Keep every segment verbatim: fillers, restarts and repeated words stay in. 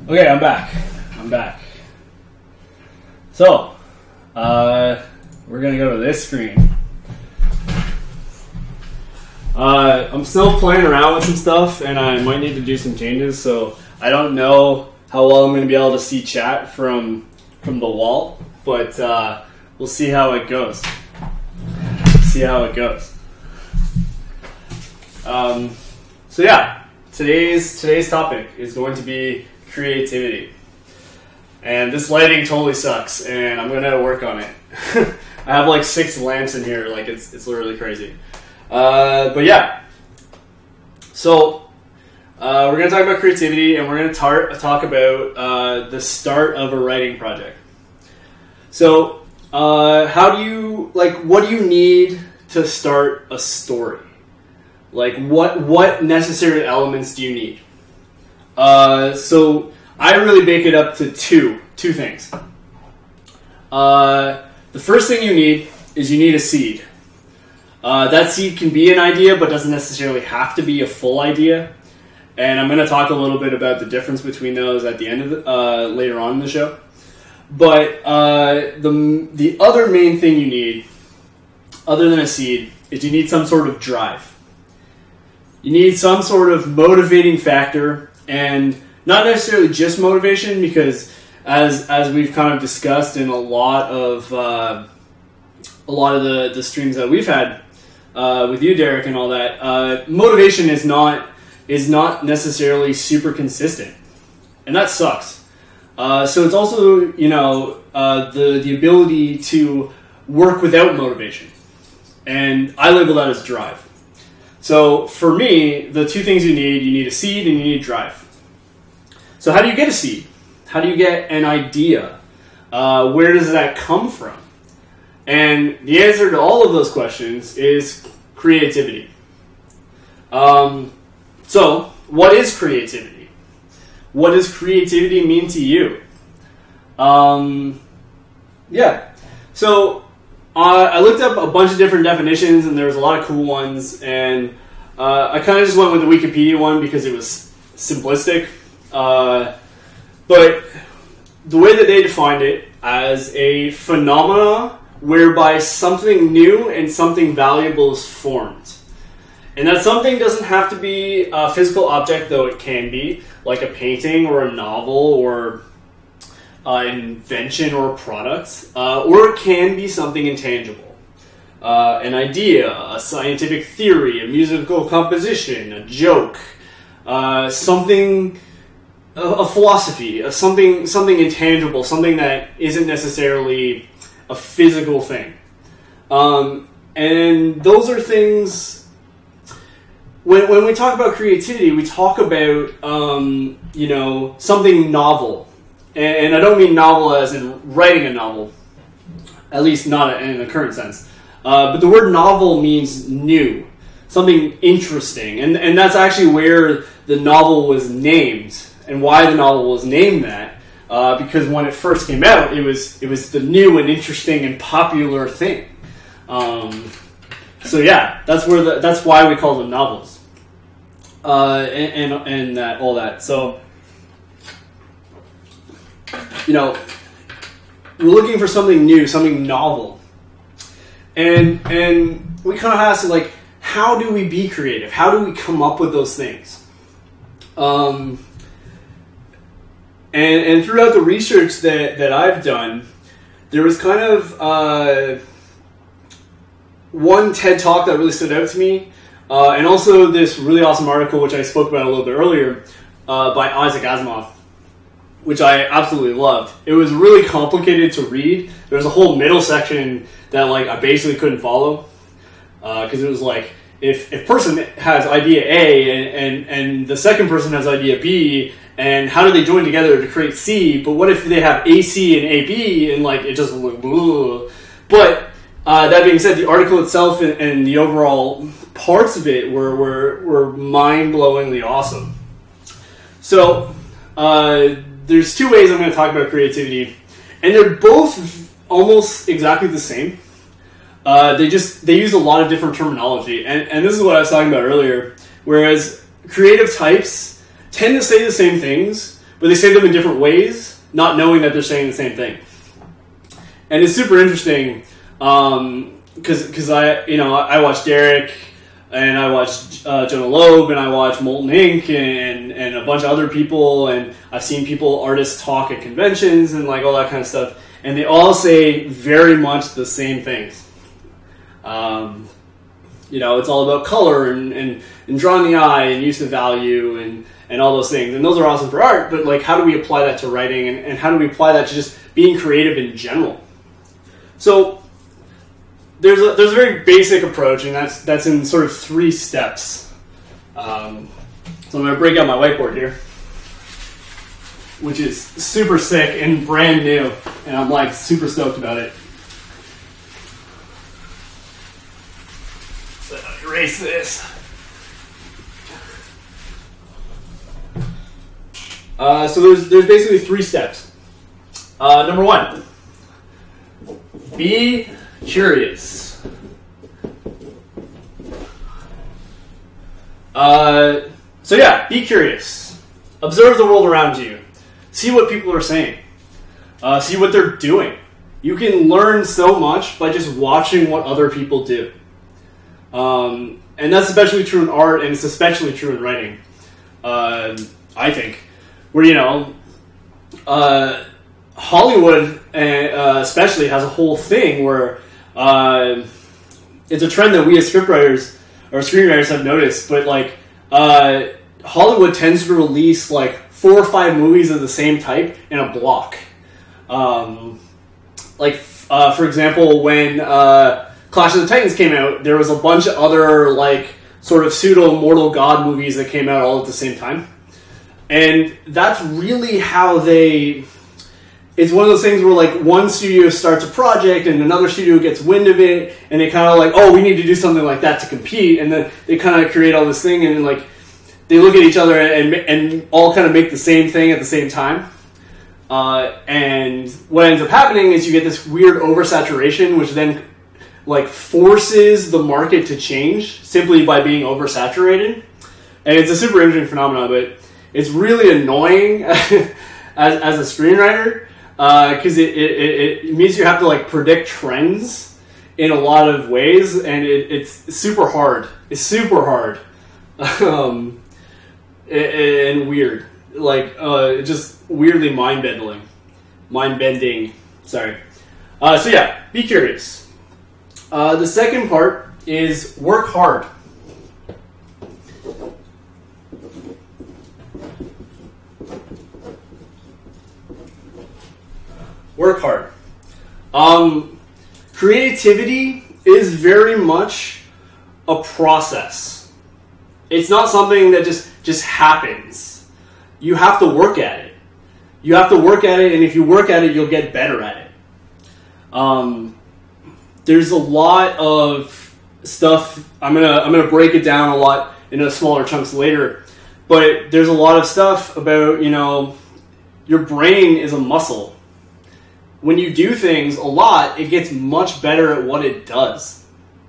Okay, I'm back. I'm back. So, uh, we're gonna go to this screen. Uh, I'm still playing around with some stuff, and I might need to do some changes. So I don't know how well I'm gonna be able to see chat from from the wall, but uh, we'll see how it goes. See how it goes. Um, so yeah, today's today's topic is going to be creativity. And this lighting totally sucks, and I'm gonna work on it. I have like six lamps in here, like it's it's literally crazy. Uh, but yeah, so uh, we're gonna talk about creativity, and we're gonna tar- talk about uh, the start of a writing project. So, uh, how do you like? What do you need to start a story? Like, what what necessary elements do you need? Uh, so I really bake it up to two, two things. Uh, the first thing you need is you need a seed. Uh, that seed can be an idea, but doesn't necessarily have to be a full idea. And I'm going to talk a little bit about the difference between those at the end of the, uh, later on in the show. But uh, the the other main thing you need, other than a seed, is you need some sort of drive. You need some sort of motivating factor, and not necessarily just motivation, because as as we've kind of discussed in a lot of uh, a lot of the, the streams that we've had uh, with you, Derek, and all that, uh, motivation is not is not necessarily super consistent, and that sucks. Uh, so it's also, you know, uh, the the ability to work without motivation, and I label that as drive. So for me, the two things you need, you need a seed and you need drive. So how do you get a seed? How do you get an idea? Uh, where does that come from? And the answer to all of those questions is creativity. Um, so what is creativity? What does creativity mean to you? Um, yeah. So Uh, I looked up a bunch of different definitions, and there was a lot of cool ones, and uh, I kind of just went with the Wikipedia one because it was simplistic. Uh, but the way that they defined it as a phenomena whereby something new and something valuable is formed. And that something doesn't have to be a physical object, though it can be, like a painting or a novel or Uh, invention or product, uh, or it can be something intangible. Uh, an idea, a scientific theory, a musical composition, a joke, uh, something, a, a philosophy, a something, something intangible, something that isn't necessarily a physical thing. Um, and those are things. When when we talk about creativity, we talk about um, you know, something novel. And I don't mean novel as in writing a novel, at least not in the current sense. Uh, but the word novel means new, something interesting. And, and that's actually where the novel was named, and why the novel was named that. Uh, because when it first came out, it was it was the new and interesting and popular thing. Um, so yeah, that's where the, that's why we call them novels, uh, and, and and that all that. So. You know, we're looking for something new, something novel. And and we kind of ask, like, how do we be creative? How do we come up with those things? Um, and, and throughout the research that, that I've done, there was kind of uh, one TED Talk that really stood out to me, uh, and also this really awesome article, which I spoke about a little bit earlier, uh, by Isaac Asimov, which I absolutely loved. It was really complicated to read. There was a whole middle section that like I basically couldn't follow, because uh, it was like, if if person has idea A and, and, and the second person has idea B, and how do they join together to create C? But what if they have A C and A B, and like it just like, blah. But uh, that being said, the article itself and, and the overall parts of it were were, were mind-blowingly awesome. So. Uh, There's two ways I'm going to talk about creativity, and they're both almost exactly the same. Uh, they just they use a lot of different terminology, and, and this is what I was talking about earlier. Whereas creative types tend to say the same things, but they say them in different ways, not knowing that they're saying the same thing. And it's super interesting um, because because I you know I watched Derek and I watched uh, Jonah Loeb and I watched Molten Ink and and a bunch of other people, and I've seen people artists talk at conventions and like all that kind of stuff, and they all say very much the same things. Um, you know, it's all about color and, and, and drawing the eye and use of value and, and all those things. And those are awesome for art, but like how do we apply that to writing, and, and how do we apply that to just being creative in general? So there's a, there's a very basic approach, and that's that's in sort of three steps. Um, so I'm going to break out my whiteboard here, which is super sick and brand new, and I'm like super stoked about it. So erase this. Uh, so there's there's basically three steps. Uh, number one, be curious. Uh, so yeah, be curious. Observe the world around you. See what people are saying. Uh, see what they're doing. You can learn so much by just watching what other people do. Um, and that's especially true in art, and it's especially true in writing. Uh, I think. Where, you know, uh, Hollywood uh, especially has a whole thing where uh, it's a trend that we as scriptwriters or screenwriters have noticed, but like uh, Hollywood tends to release like four or five movies of the same type in a block. Um, like, uh, for example, when uh, Clash of the Titans came out, there was a bunch of other like sort of pseudo Mortal God movies that came out all at the same time. And that's really how they... It's one of those things where, like, one studio starts a project and another studio gets wind of it, and they kind of like, oh, we need to do something like that to compete, and then they kind of create all this thing, and then, like, they look at each other and and all kind of make the same thing at the same time. Uh, and what ends up happening is you get this weird oversaturation, which then, like, forces the market to change simply by being oversaturated. And it's a super interesting phenomenon, but... It's really annoying as, as a screenwriter because uh, it, it, it means you have to like predict trends in a lot of ways, and it, it's super hard. It's super hard um, and weird, like uh, just weirdly mind bending, mind bending. Sorry. Uh, so yeah, be curious. Uh, the second part is work hard. Work hard. Um, creativity is very much a process. It's not something that just, just happens. You have to work at it. You have to work at it, and if you work at it, you'll get better at it. Um, there's a lot of stuff. I'm gonna I'm gonna break it down a lot into smaller chunks later, but there's a lot of stuff about, you know, your brain is a muscle. When you do things a lot, it gets much better at what it does.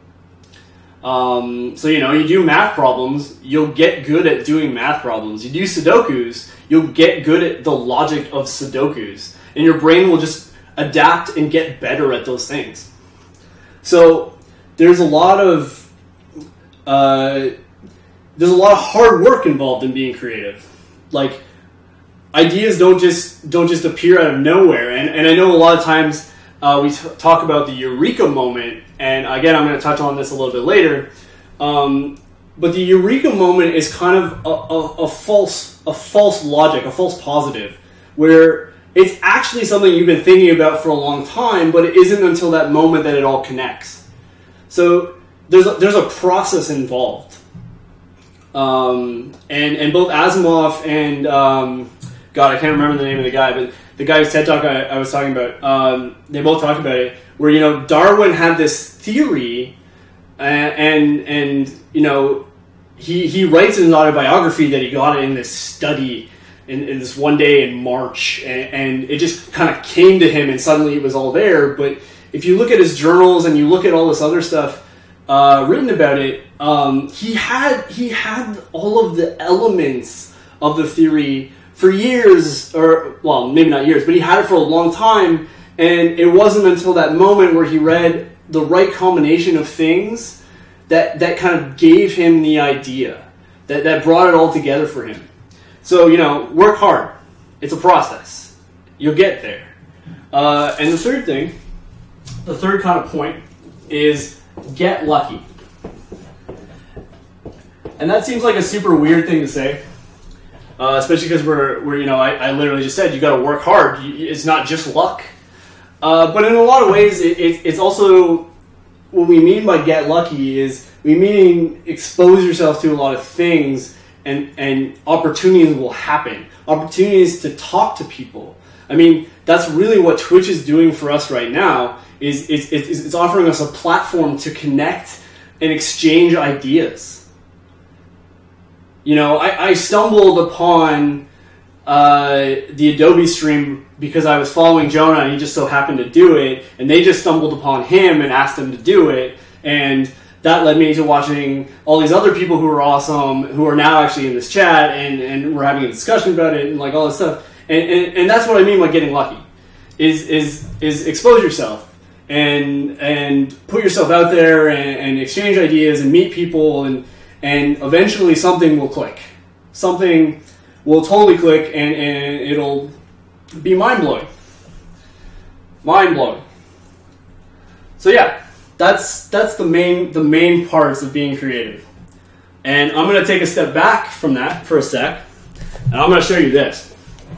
Um, so, you know, you do math problems, you'll get good at doing math problems. You do Sudokus, you'll get good at the logic of Sudokus. And your brain will just adapt and get better at those things. So, there's a lot of... Uh, there's a lot of hard work involved in being creative. Like... Ideas don't just don't just appear out of nowhere, and and I know a lot of times uh, we t- talk about the eureka moment, and again I'm going to touch on this a little bit later. Um, but the eureka moment is kind of a, a, a false a false logic, a false positive, where it's actually something you've been thinking about for a long time, but it isn't until that moment that it all connects. So there's a, there's a process involved, um, and and both Asimov and um, God, I can't remember the name of the guy, but the guy's TED Talk I, I was talking about, um, they both talked about it, where, you know, Darwin had this theory, uh, and, and, you know, he, he writes in his autobiography that he got it in this study in, in this one day in March, and, and it just kind of came to him, and suddenly it was all there. But if you look at his journals, and you look at all this other stuff uh, written about it, um, he had he had all of the elements of the theory for years, or well, maybe not years, but he had it for a long time, and it wasn't until that moment where he read the right combination of things that that kind of gave him the idea, that, that brought it all together for him. So, you know, work hard. It's a process. You'll get there. Uh, and the third thing, the third kind of point is get lucky. And that seems like a super weird thing to say. Uh, especially because we're, we're, you know, I, I literally just said you got to work hard. It's not just luck. Uh, but in a lot of ways, it, it, it's also, what we mean by get lucky is we mean expose yourself to a lot of things, and, and opportunities will happen. Opportunities to talk to people. I mean, that's really what Twitch is doing for us right now, is it's, it's, it's offering us a platform to connect and exchange ideas. You know, I, I stumbled upon uh, the Adobe stream because I was following Jonah and he just so happened to do it, and they just stumbled upon him and asked him to do it, and that led me to watching all these other people who are awesome, who are now actually in this chat, and, and we're having a discussion about it and like all this stuff. And, and, and that's what I mean by getting lucky, is is is expose yourself and and put yourself out there and, and exchange ideas and meet people, and and eventually something will click. Something will totally click, and, and it'll be mind-blowing. Mind-blowing. So yeah, that's that's the main the main parts of being creative. And I'm going to take a step back from that for a sec, and I'm going to show you this.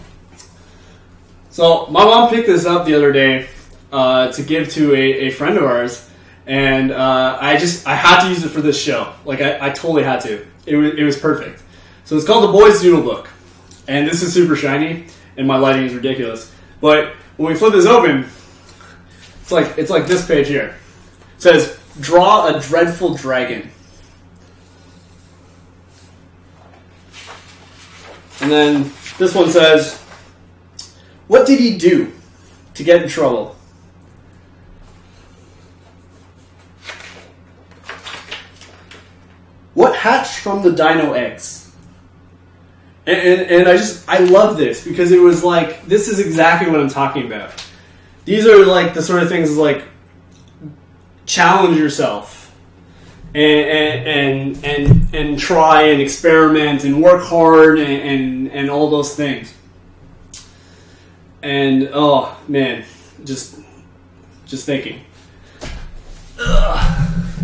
So my mom picked this up the other day uh, to give to a, a friend of ours. And uh, I just, I had to use it for this show. Like, I, I totally had to. It was, it was perfect. So it's called The Boys Doodle Book. And this is super shiny, and my lighting is ridiculous. But when we flip this open, it's like, it's like this page here. It says, draw a dreadful dragon. And then this one says, what did he do to get in trouble? What hatched from the dino eggs? And, and, and I just, I love this because it was like, this is exactly what I'm talking about. These are like the sort of things like challenge yourself and and and and try and experiment and work hard and, and, and all those things. And oh man, just just thinking. Ugh.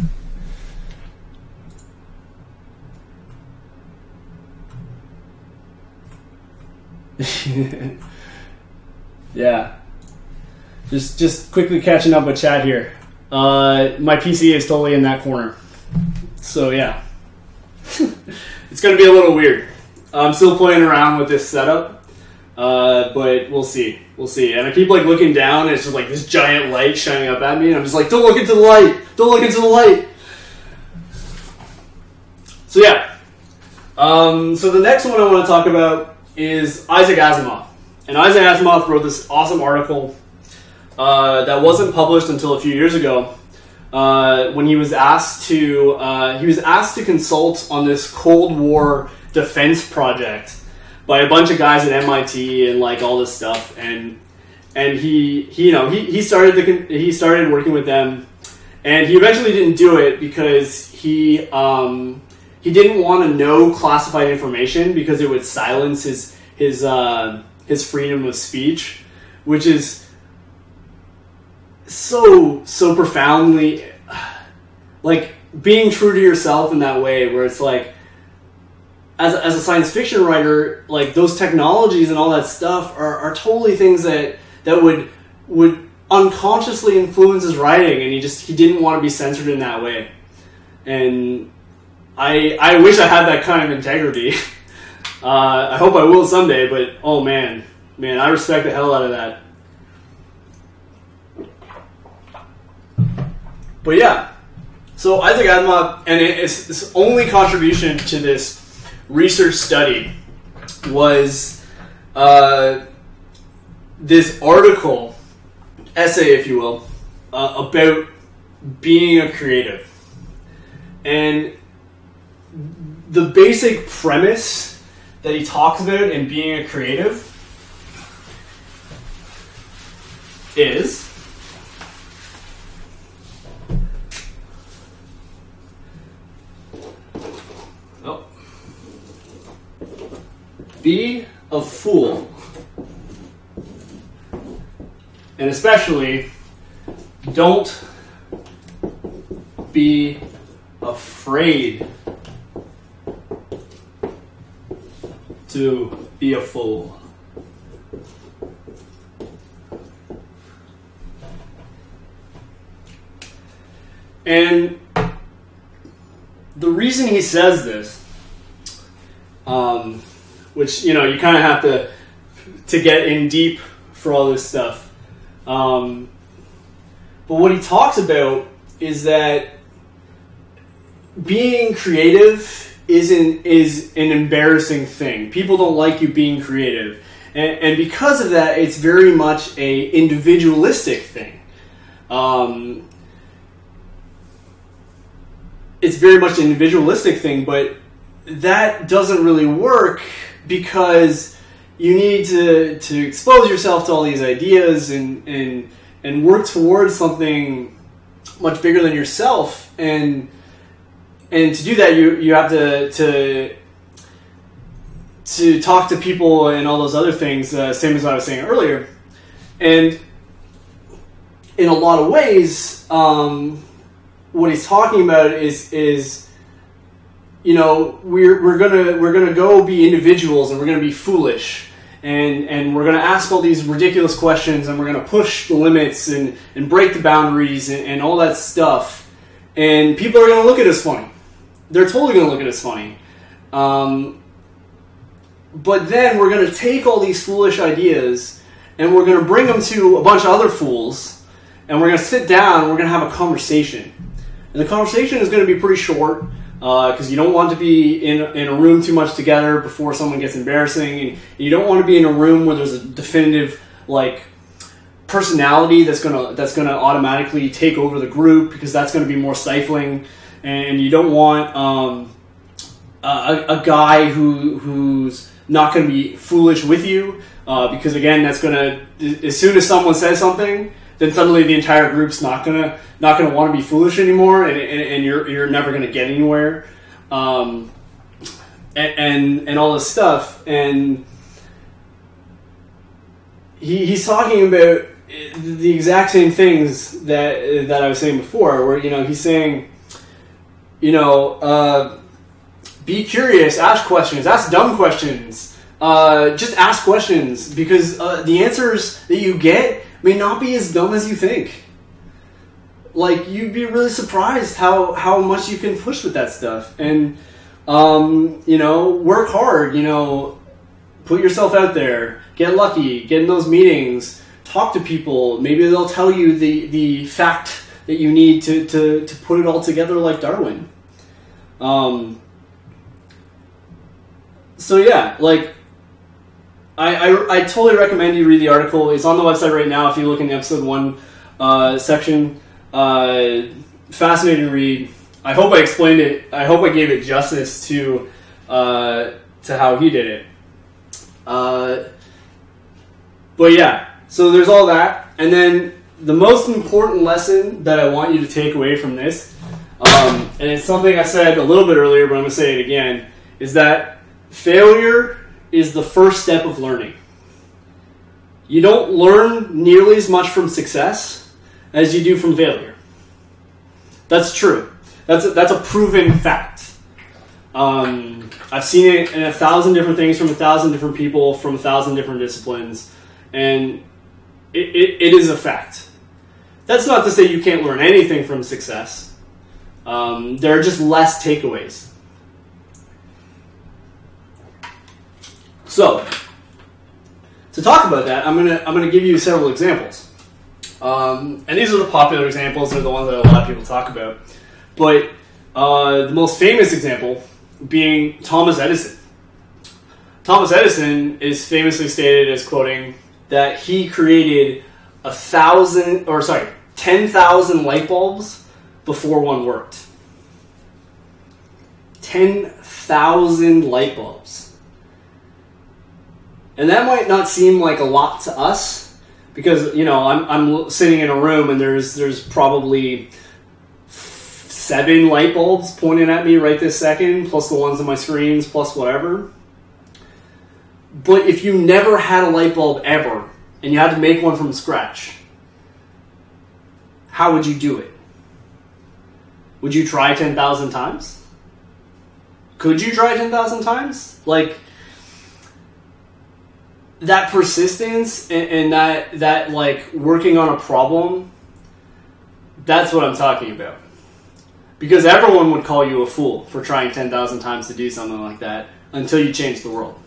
Yeah, just just quickly catching up with chat here. Uh, my P C is totally in that corner, so yeah, it's gonna be a little weird. I'm still playing around with this setup, uh, but we'll see, we'll see. And I keep like looking down, and it's just like this giant light shining up at me, and I'm just like, don't look into the light, don't look into the light. So yeah, um, so the next one I want to talk about is Isaac Asimov. And Isaac Asimov wrote this awesome article uh, that wasn't published until a few years ago uh, when he was asked to uh, he was asked to consult on this Cold War defense project by a bunch of guys at M I T and like all this stuff, and and he, he you know he, he started the he started working with them, and he eventually didn't do it because he um, he didn't want to know classified information because it would silence his his uh, his freedom of speech, which is so so profoundly like being true to yourself in that way, where it's like as a, as a science fiction writer, like those technologies and all that stuff are, are totally things that that would would unconsciously influence his writing, and he just he didn't want to be censored in that way. And I I wish I had that kind of integrity. Uh, I hope I will someday, but oh man, man, I respect the hell out of that. But yeah, so Isaac Asimov, and it's his only contribution to this research study was uh, this article, essay, if you will, uh, about being a creative. And the basic premise that he talks about in being a creative is oh, be a fool. And especially, don't be afraid to be a fool. And the reason he says this, um, which, you know, you kind of have to to get in deep for all this stuff. Um, but what he talks about is that being creative is an, is an embarrassing thing. People don't like you being creative. And, and because of that, it's very much a individualistic thing. Um, it's very much an individualistic thing, but that doesn't really work because you need to, to expose yourself to all these ideas and, and and work towards something much bigger than yourself. And and to do that, you you have to to to talk to people and all those other things, uh, same as what I was saying earlier. And in a lot of ways, um, what he's talking about is is you know we're we're gonna we're gonna go be individuals and we're gonna be foolish and and we're gonna ask all these ridiculous questions and we're gonna push the limits and and break the boundaries and, and all that stuff, and people are gonna look at us funny. They're totally gonna look at us funny. Um, but then we're gonna take all these foolish ideas and we're gonna bring them to a bunch of other fools and we're gonna sit down and we're gonna have a conversation. And the conversation is going to be pretty short because uh, you don't want to be in, in a room too much together before someone gets embarrassing. And you don't want to be in a room where there's a definitive like personality that's going to that's going to automatically take over the group because that's going to be more stifling. And you don't want um, a, a guy who who's not going to be foolish with you uh, because again, that's going to, as soon as someone says something, then suddenly the entire group's not gonna not gonna want to be foolish anymore, and, and, and you're you're never gonna get anywhere, um, and, and and all this stuff. And he he's talking about the exact same things that that I was saying before, where you know he's saying, you know, uh, be curious, ask questions, ask dumb questions, uh, just ask questions because uh, the answers that you get may not be as dumb as you think. Like, you'd be really surprised how, how much you can push with that stuff. And, um, you know, work hard, you know, put yourself out there, get lucky, get in those meetings, talk to people. Maybe they'll tell you the, the fact that you need to, to, to put it all together like Darwin. Um, so yeah, like, I, I, I totally recommend you read the article. It's on the website right now if you look in the episode one uh, section. Uh, fascinating read. I hope I explained it. I hope I gave it justice to uh, to how he did it. Uh, but yeah, so there's all that. And then the most important lesson that I want you to take away from this, um, and it's something I said a little bit earlier, but I'm going to say it again, is that failure is the first step of learning. You don't learn nearly as much from success as you do from failure. That's true. That's a, that's a proven fact. Um, I've seen it in a thousand different things from a thousand different people from a thousand different disciplines, and it, it, it is a fact. That's not to say you can't learn anything from success. Um, there are just less takeaways. So, to talk about that, I'm gonna I'm gonna give you several examples, um, and these are the popular examples. They're the ones that a lot of people talk about. But uh, the most famous example being Thomas Edison. Thomas Edison is famously stated as quoting that he created a thousand, or sorry, ten thousand light bulbs before one worked. Ten thousand light bulbs. And that might not seem like a lot to us because, you know, I'm, I'm sitting in a room and there's there's probably seven light bulbs pointing at me right this second, plus the ones on my screens, plus whatever. But if you never had a light bulb ever and you had to make one from scratch, how would you do it? Would you try ten thousand times? Could you try ten thousand times? Like, that persistence and, and that, that, like, working on a problem, that's what I'm talking about. Because everyone would call you a fool for trying ten thousand times to do something like that until you change the world.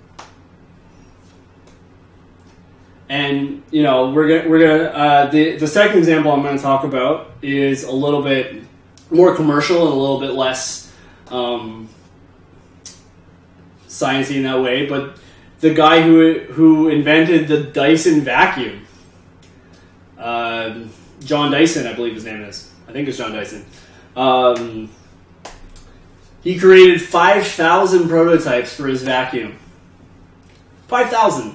And, you know, we're gonna, we're gonna, uh, the, the second example I'm going to talk about is a little bit more commercial and a little bit less um, sciencey in that way, but the guy who who invented the Dyson vacuum, uh, John Dyson, I believe his name is. I think it's John Dyson. Um, he created five thousand prototypes for his vacuum. five thousand.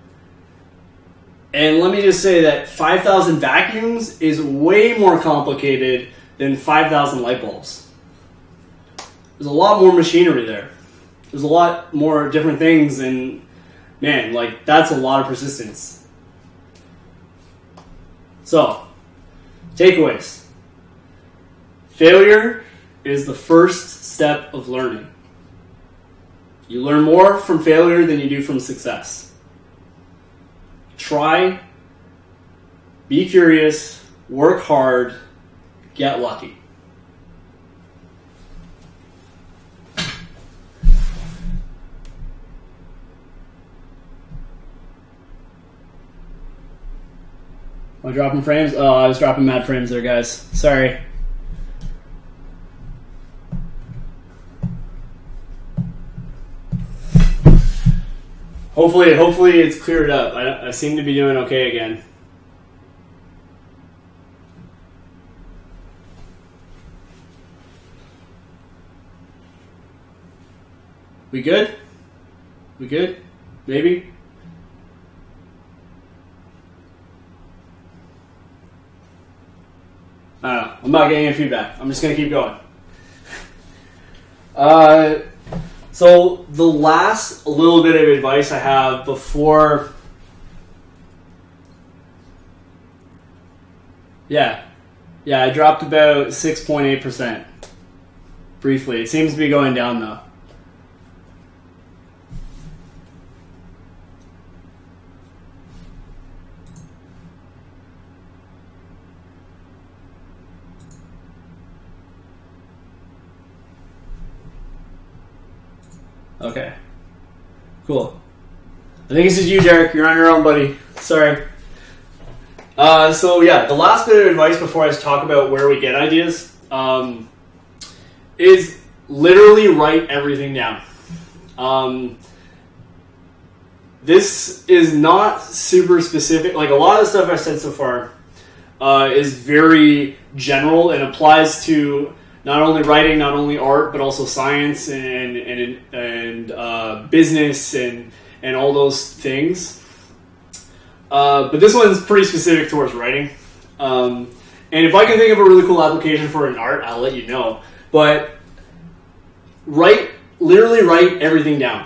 And let me just say that five thousand vacuums is way more complicated than five thousand light bulbs. There's a lot more machinery there. There's a lot more different things, and man, like, that's a lot of persistence. So, takeaways. Failure is the first step of learning. You learn more from failure than you do from success. Try, be curious, work hard, get lucky. Am I dropping frames? Oh, I was dropping mad frames there, guys. Sorry. Hopefully, hopefully it's cleared up. I, I seem to be doing okay again. We good? We good? Maybe? I don't know. I'm not getting any feedback. I'm just going to keep going. Uh, so the last little bit of advice I have before... Yeah. Yeah, I dropped about six point eight percent. Briefly. It seems to be going down, though. Okay. Cool. I think this is you, Derek. You're on your own, buddy. Sorry. Uh, so, yeah, the last bit of advice before I talk about where we get ideas um, is literally write everything down. Um, this is not super specific. Like, a lot of the stuff I've said so far uh, is very general and applies to not only writing, not only art, but also science and and and uh, business and and all those things. Uh, but this one's pretty specific towards writing. Um, and if I can think of a really cool application for an art, I'll let you know. But write, literally write everything down.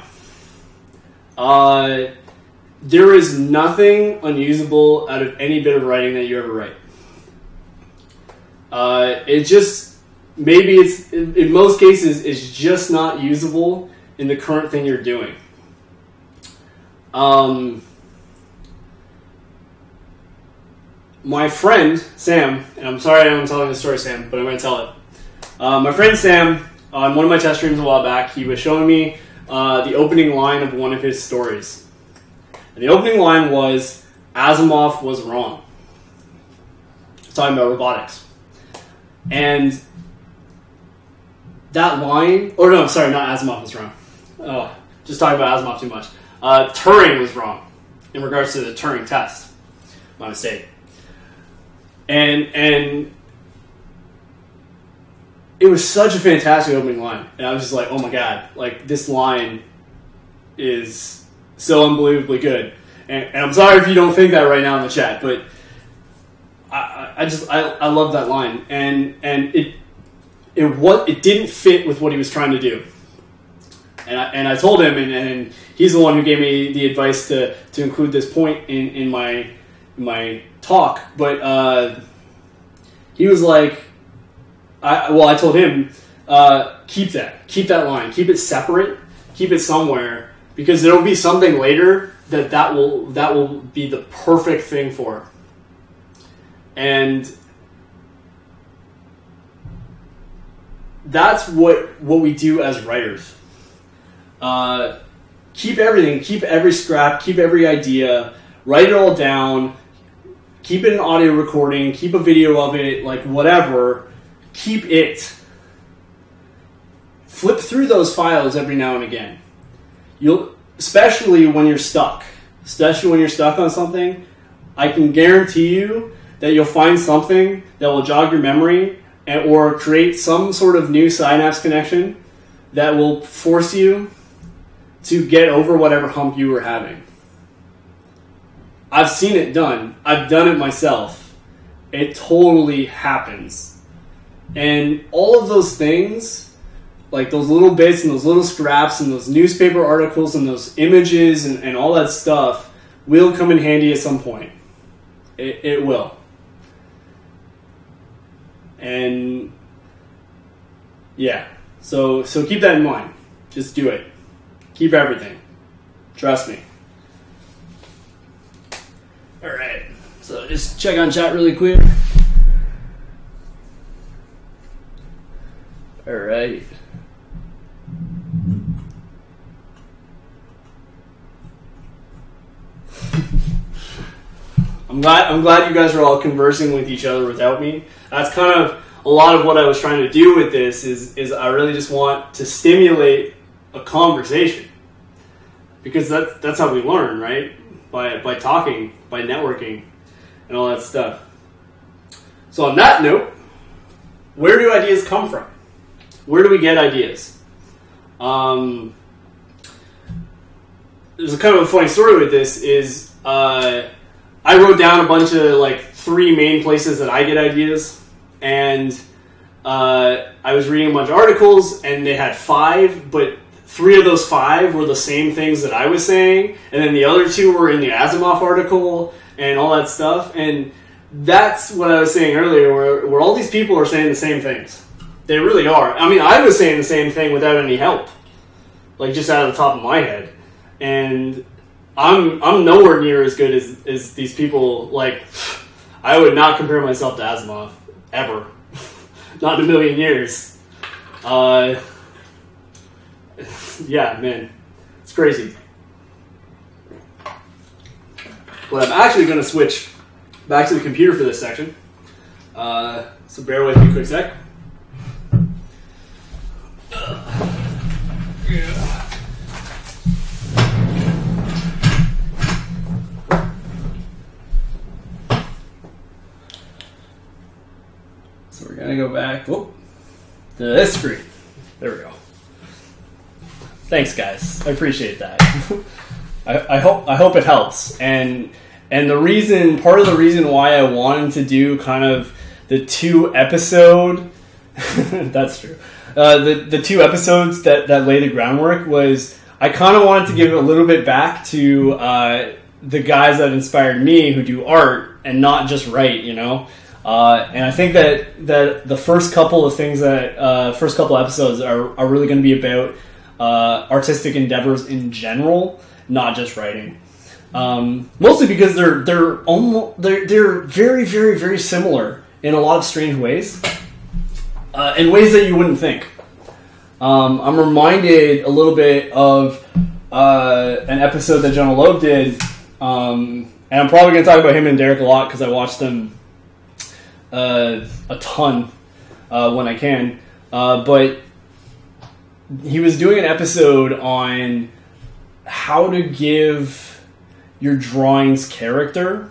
Uh, there is nothing unusable out of any bit of writing that you ever write. Uh, it just... Maybe it's, in, in most cases, it's just not usable in the current thing you're doing. Um, my friend, Sam, and I'm sorry I'm telling this story, Sam, but I'm going to tell it. Uh, my friend Sam, on one of my test streams a while back, he was showing me uh, the opening line of one of his stories. And the opening line was, Asimov was wrong. He's talking about robotics. And that line, or no, sorry, not Asimov was wrong. Oh, just talking about Asimov too much. Uh, Turing was wrong in regards to the Turing test. My mistake. And and it was such a fantastic opening line, and I was just like, oh my god, like this line is so unbelievably good. And, and I'm sorry if you don't think that right now in the chat, but I, I just I, I love that line, and and it it what it didn't fit with what he was trying to do. And I, and I told him, and, and he's the one who gave me the advice to, to include this point in, in my in my talk. But uh, he was like, I well, I told him, uh, keep that, keep that line, keep it separate, keep it somewhere, because there will be something later that that will that will be the perfect thing for. And that's what what we do as writers. Uh, keep everything, keep every scrap, keep every idea, write it all down, keep it an audio recording, keep a video of it, like whatever, keep it. Flip through those files every now and again. You'll, especially when you're stuck, especially when you're stuck on something, I can guarantee you that you'll find something that will jog your memory and, or create some sort of new synapse connection that will force you to get over whatever hump you were having. I've seen it done. I've done it myself. It totally happens. And all of those things, like those little bits and those little scraps and those newspaper articles and those images and, and all that stuff will come in handy at some point. It, it will. And yeah, so so keep that in mind. Just do it. Keep everything. Trust me. All right. So just check on chat really quick. All right. I'm glad I'm glad you guys are all conversing with each other without me. That's kind of a lot of what I was trying to do with this is is I really just want to stimulate a conversation, because that's that's how we learn, right? By by talking, by networking, and all that stuff. So on that note, where do ideas come from? Where do we get ideas? Um, there's a kind of a funny story with this. Is uh, I wrote down a bunch of like three main places that I get ideas, and uh, I was reading a bunch of articles, and they had five, but three of those five were the same things that I was saying, and then the other two were in the Asimov article and all that stuff. And that's what I was saying earlier, where, where all these people are saying the same things. They really are. I mean, I was saying the same thing without any help, like just out of the top of my head. And I'm I'm nowhere near as good as, as these people. Like, I would not compare myself to Asimov, ever. Not in a million years. Uh... Yeah, man, it's crazy. But I'm actually going to switch back to the computer for this section. Uh, so bear with me a quick sec. Yeah. So we're going to go back whoop, to this screen. There we go. Thanks, guys. I appreciate that. I, I hope I hope it helps. And and the reason, part of the reason why I wanted to do kind of the two episode, that's true. Uh, the the two episodes that that lay the groundwork was I kind of wanted to give a little bit back to uh, the guys that inspired me who do art and not just write, you know. Uh, and I think that that the first couple of things that uh, first couple episodes are are really going to be about Uh, artistic endeavors in general, not just writing. Um, mostly because they're they're almost they're they're very very very similar in a lot of strange ways, uh, in ways that you wouldn't think. Um, I'm reminded a little bit of uh, an episode that Jonah Loeb did, um, and I'm probably going to talk about him and Derek a lot because I watch them uh, a ton uh, when I can, uh, but. He was doing an episode on how to give your drawings character,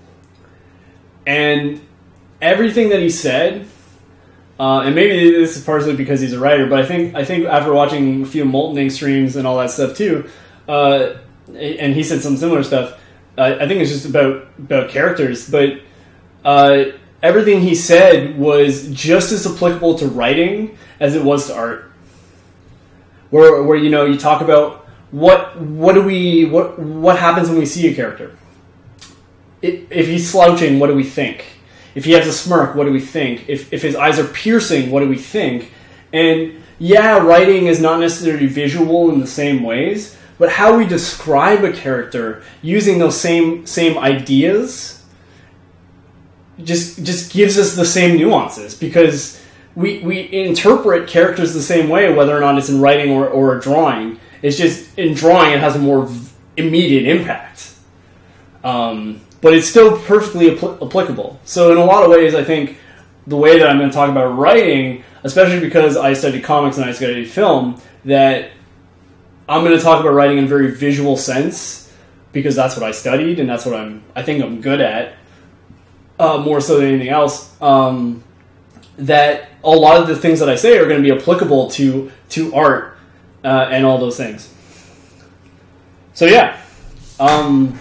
and everything that he said, uh, and maybe this is partially because he's a writer, but I think I think after watching a few Molten Ink streams and all that stuff too, uh, and he said some similar stuff. Uh, I think it's just about about characters, but uh, everything he said was just as applicable to writing as it was to art. Where where you know you talk about what what do we what what happens when we see a character. It, if he's slouching, what do we think? If he has a smirk, what do we think? If if his eyes are piercing, what do we think? And yeah, writing is not necessarily visual in the same ways, but how we describe a character using those same same ideas just just gives us the same nuances, because we we interpret characters the same way, whether or not it's in writing or, or a drawing. It's just in drawing it has a more immediate impact. Um, but it's still perfectly apl- applicable. So in a lot of ways, I think the way that I'm going to talk about writing, especially because I studied comics and I studied film, that I'm going to talk about writing in a very visual sense, because that's what I studied and that's what I'm, I think I'm good at, uh, more so than anything else. Um, that a lot of the things that I say are going to be applicable to to art uh, and all those things. So yeah, um,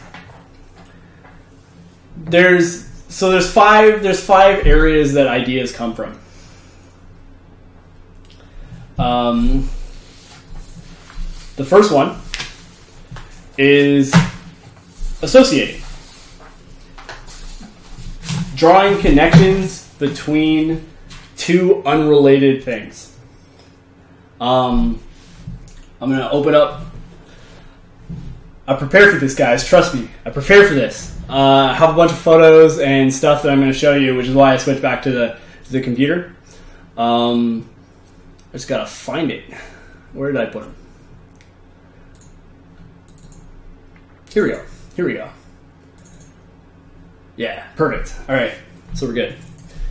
there's so there's five there's five areas that ideas come from. Um, the first one is associating, drawing connections between two unrelated things. Um, I'm going to open up. I prepared for this, guys. Trust me. I prepared for this. Uh, I have a bunch of photos and stuff that I'm going to show you, which is why I switched back to the to the computer. Um, I just got to find it. Where did I put them? Here we go. Here we go. Yeah, perfect. All right, so we're good.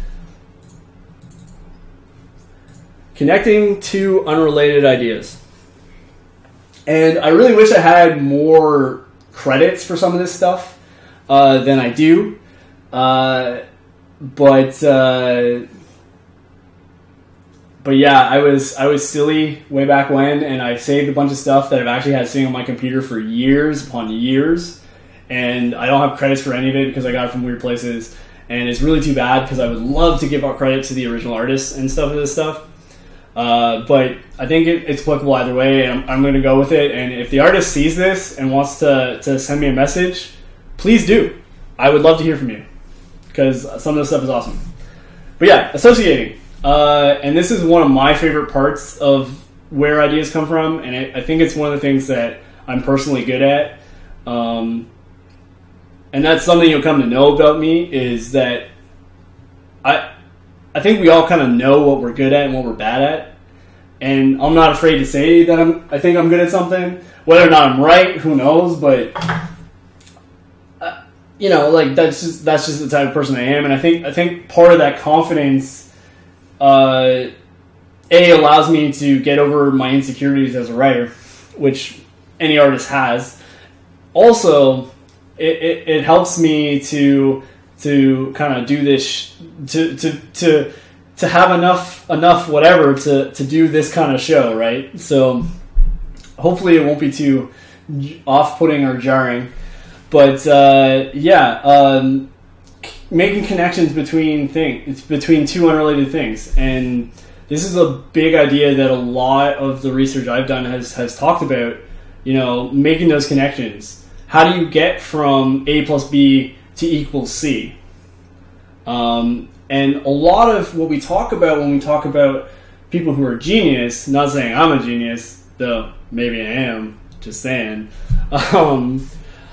Connecting two unrelated ideas. And I really wish I had more credits for some of this stuff uh, than I do. Uh, but uh, but yeah, I was I was silly way back when, and I saved a bunch of stuff that I've actually had sitting on my computer for years upon years. And I don't have credits for any of it because I got it from weird places. And it's really too bad, because I would love to give out credit to the original artists and stuff of this stuff. Uh, but I think it, it's applicable either way, and I'm, I'm going to go with it. And if the artist sees this and wants to, to send me a message, please do. I would love to hear from you, because some of this stuff is awesome. But yeah, associating. Uh, and this is one of my favorite parts of where ideas come from, and I, I think it's one of the things that I'm personally good at. Um, and that's something you'll come to know about me, is that I... I think we all kind of know what we're good at and what we're bad at, and I'm not afraid to say that I'm. I think I'm good at something. Whether or not I'm right, who knows? But uh, you know, like that's just that's just the type of person I am, and I think I think part of that confidence, uh, a allows me to get over my insecurities as a writer, which any artist has. Also, it it, it helps me to. to kind of do this, to to to to have enough enough whatever to to do this kind of show, right? So hopefully it won't be too off-putting or jarring, but uh, yeah, um, making connections between things, between two unrelated things, and this is a big idea that a lot of the research I've done has has talked about. You know, making those connections. How do you get from A plus B to equals C? Um, and a lot of what we talk about when we talk about people who are genius, not saying I'm a genius, though maybe I am, just saying. Um,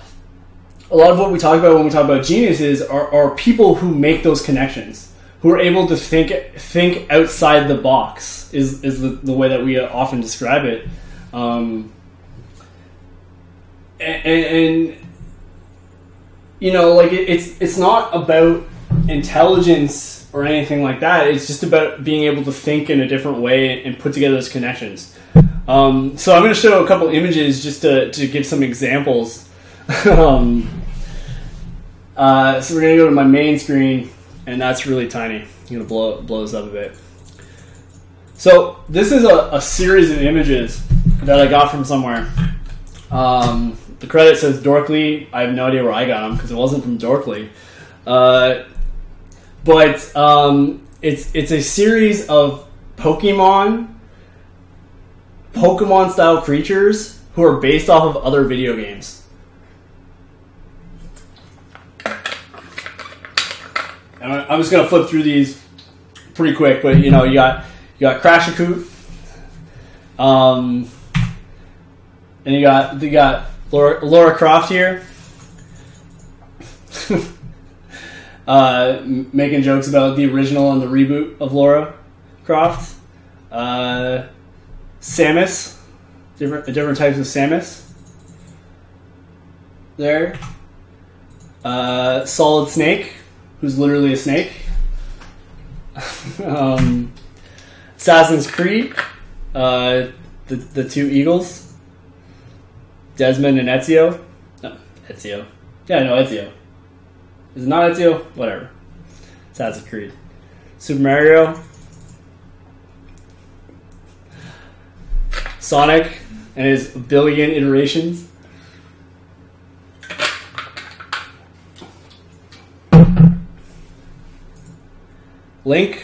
a lot of what we talk about when we talk about geniuses are, are people who make those connections, who are able to think think outside the box, is, is the, the way that we often describe it. Um, and, and you know, like it, it's it's not about intelligence or anything like that. It's just about being able to think in a different way and put together those connections. Um, so I'm going to show a couple images just to, to give some examples. um, uh, so we're going to go to my main screen, and that's really tiny. I'm going to blow blow this up a bit. So this is a, a series of images that I got from somewhere. Um, the credit says Dorkly. I have no idea where I got them because it wasn't from Dorkly. Uh, but um, it's it's a series of Pokemon, Pokemon style creatures who are based off of other video games. And I'm just gonna flip through these pretty quick, but you know, you got you got Crashicoot, um, and you got you got Laura, Laura Croft here, uh, making jokes about the original and the reboot of Laura Croft. Uh, Samus, different different types of Samus. There, uh, Solid Snake, who's literally a snake. um, Assassin's Creed, uh, the the two eagles, Desmond and Ezio. No, Ezio. Yeah, no, Ezio. Is it not Ezio? Whatever. Assassin's Creed. Super Mario. Sonic and his billion iterations. Link.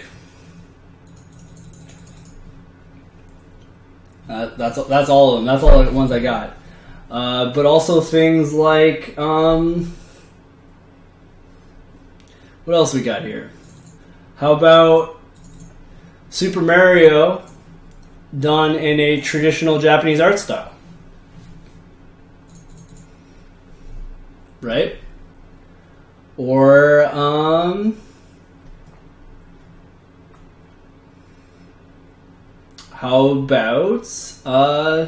Uh, that's that's all of them. That's all the ones I got. Uh, but also things like um, what else we got here? How about Super Mario done in a traditional Japanese art style? Right? Or um. How about uh,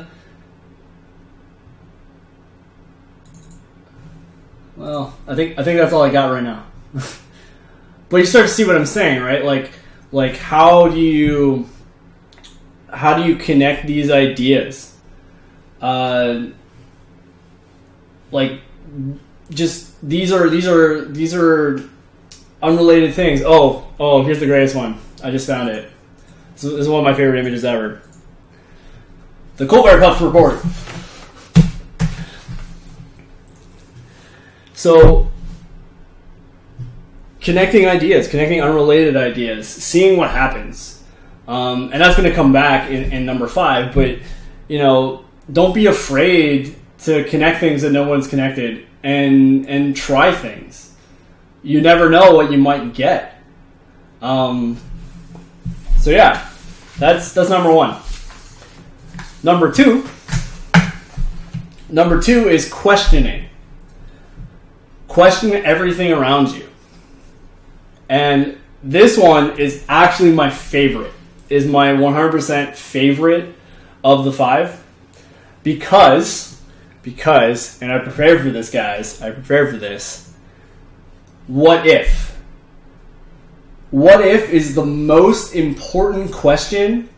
well, I think I think that's all I got right now. But you start to see what I'm saying, right? Like, like how do you how do you connect these ideas? Uh, like, just these are these are these are unrelated things. Oh, oh, here's the greatest one. I just found it. So this is one of my favorite images ever. The Colbert Puff report. So, connecting ideas, connecting unrelated ideas, seeing what happens. Um, and that's going to come back in, in number five, but, you know, don't be afraid to connect things that no one's connected and, and try things. You never know what you might get. Um... So yeah, that's that's number one. Number two, number two is questioning. Question everything around you. And this one is actually my favorite. Is my one hundred percent favorite of the five. Because, because, and I prepared for this, guys. I prepared for this. What if? What if is the most important question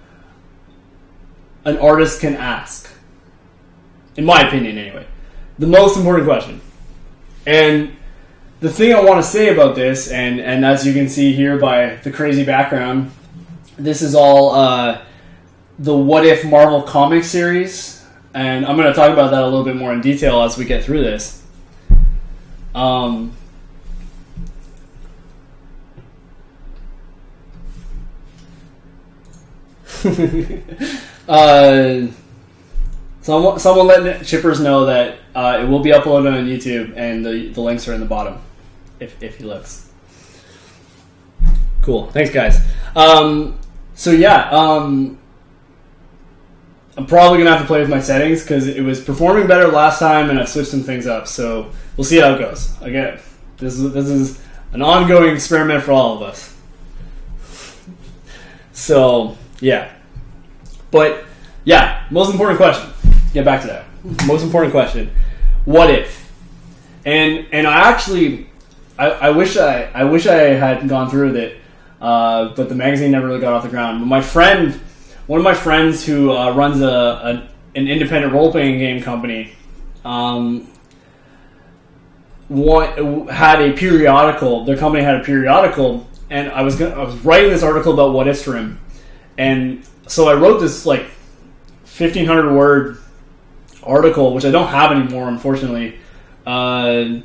an artist can ask. In my opinion, anyway. The most important question. And the thing I want to say about this, and, and as you can see here by the crazy background, this is all uh, the What If Marvel comic series. And I'm going to talk about that a little bit more in detail as we get through this. Um... uh, someone, someone let Chippers know that uh, it will be uploaded on YouTube, and the, the links are in the bottom, if if he looks. Cool. Thanks, guys. Um, so yeah, um, I'm probably gonna have to play with my settings because it was performing better last time, and I switched some things up. So we'll see how it goes. Again, this is this is an ongoing experiment for all of us. So. Yeah. But, yeah, most important question. Get back to that. Most important question. What if? And and I actually, I, I wish I I wish I had gone through with it, uh, but the magazine never really got off the ground. But my friend, one of my friends who uh, runs a, a an independent role-playing game company, um, one, had a periodical, their company had a periodical, and I was gonna, I was writing this article about what ifs for him. And so I wrote this like fifteen hundred word article, which I don't have anymore, unfortunately, uh,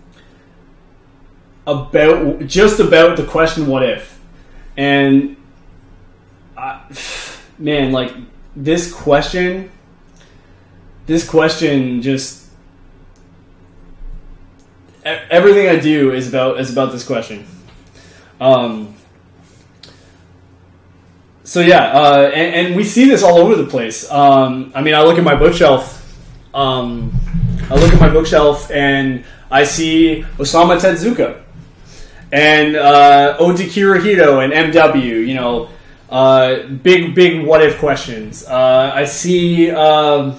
about just about the question "What if?" and I, man, like this question, this question just everything I do is about is about this question. Um, so yeah, uh, and, and we see this all over the place. Um, I mean, I look at my bookshelf. Um, I look at my bookshelf and I see Osamu Tezuka and uh, Oda Kirihito and M W. You know, uh, big big what if questions. Uh, I see. Um,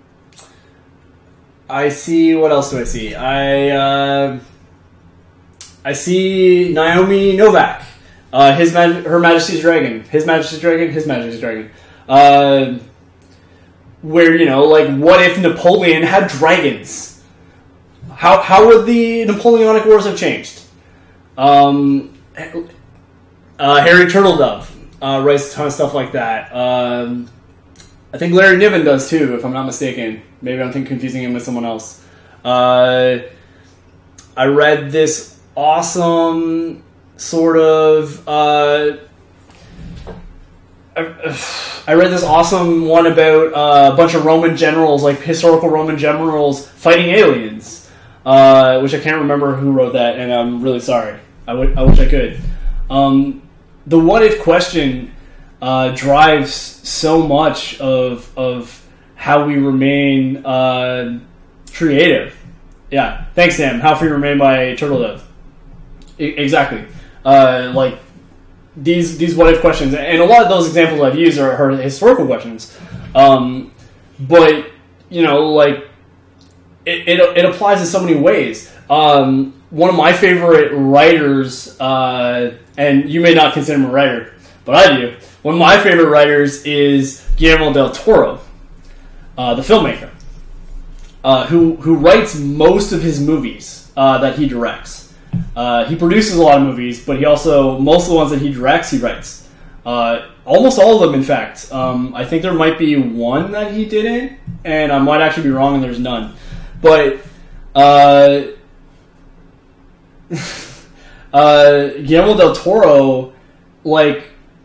I see. What else do I see? I uh, I see Naomi Novak. Uh, his Maj- Her Majesty's Dragon. His Majesty's Dragon. His Majesty's Dragon. Uh, where you know, like, what if Napoleon had dragons? How how would the Napoleonic Wars have changed? Um, uh, Harry Turtledove uh, writes a ton of stuff like that. Um, I think Larry Niven does too, if I'm not mistaken. Maybe I'm thinking, confusing him with someone else. Uh, I read this awesome sort of. Uh, I, I read this awesome one about uh, a bunch of Roman generals, like historical Roman generals, fighting aliens. Uh, which I can't remember who wrote that, and I'm really sorry. I, w- I wish I could. Um, the what if question uh, drives so much of of how we remain uh, creative. Yeah, thanks, Sam. How Free Remain by Turtledove. I- exactly. Uh, like these these what if questions, and a lot of those examples I've used are, are historical questions. Um, but you know, like. It, it, it applies in so many ways. Um, one of my favorite writers, uh, and you may not consider him a writer, but I do. One of my favorite writers is Guillermo del Toro, uh, the filmmaker, uh, who who writes most of his movies uh, that he directs. Uh, he produces a lot of movies, but he also most of the ones that he directs, he writes. Uh, almost all of them, in fact. Um, I think there might be one that he didn't, and I might actually be wrong, and there's none. But uh, uh, Guillermo del Toro, like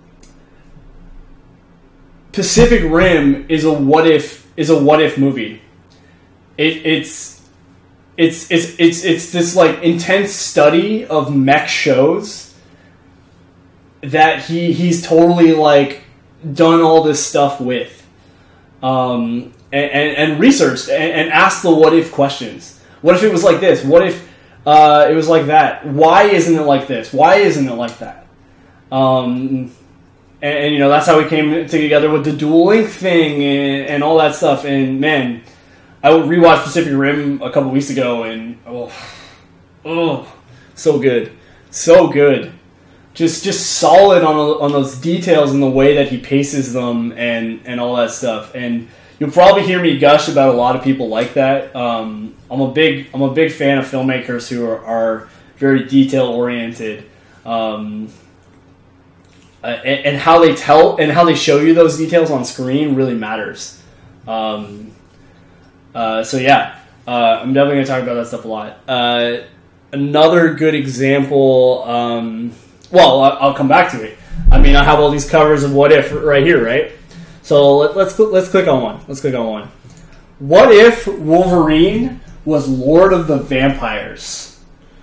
Pacific Rim, is a what if is a what if movie. It, it's it's it's it's it's this like intense study of mech shows that he he's totally like done all this stuff with. Um, And, and, and researched and, and asked the what if questions. What if it was like this? What if uh, it was like that? Why isn't it like this? Why isn't it like that? Um, and, and you know that's how we came together with the Dual Link thing and, and all that stuff. And man, I rewatched Pacific Rim a couple weeks ago, and oh, oh, so good, so good. Just just solid on on those details and the way that he paces them and, and all that stuff. And you'll probably hear me gush about a lot of people like that. Um, I'm a big I'm a big fan of filmmakers who are, are very detail oriented, um, uh, and, and how they tell and how they show you those details on screen really matters. Um, uh, so yeah, uh, I'm definitely going to talk about that stuff a lot. Uh, another good example. Um, well, I'll come back to it. I mean, I have all these covers of What If right here, right? So let, let's let's click on one. Let's click on one. What if Wolverine was Lord of the Vampires?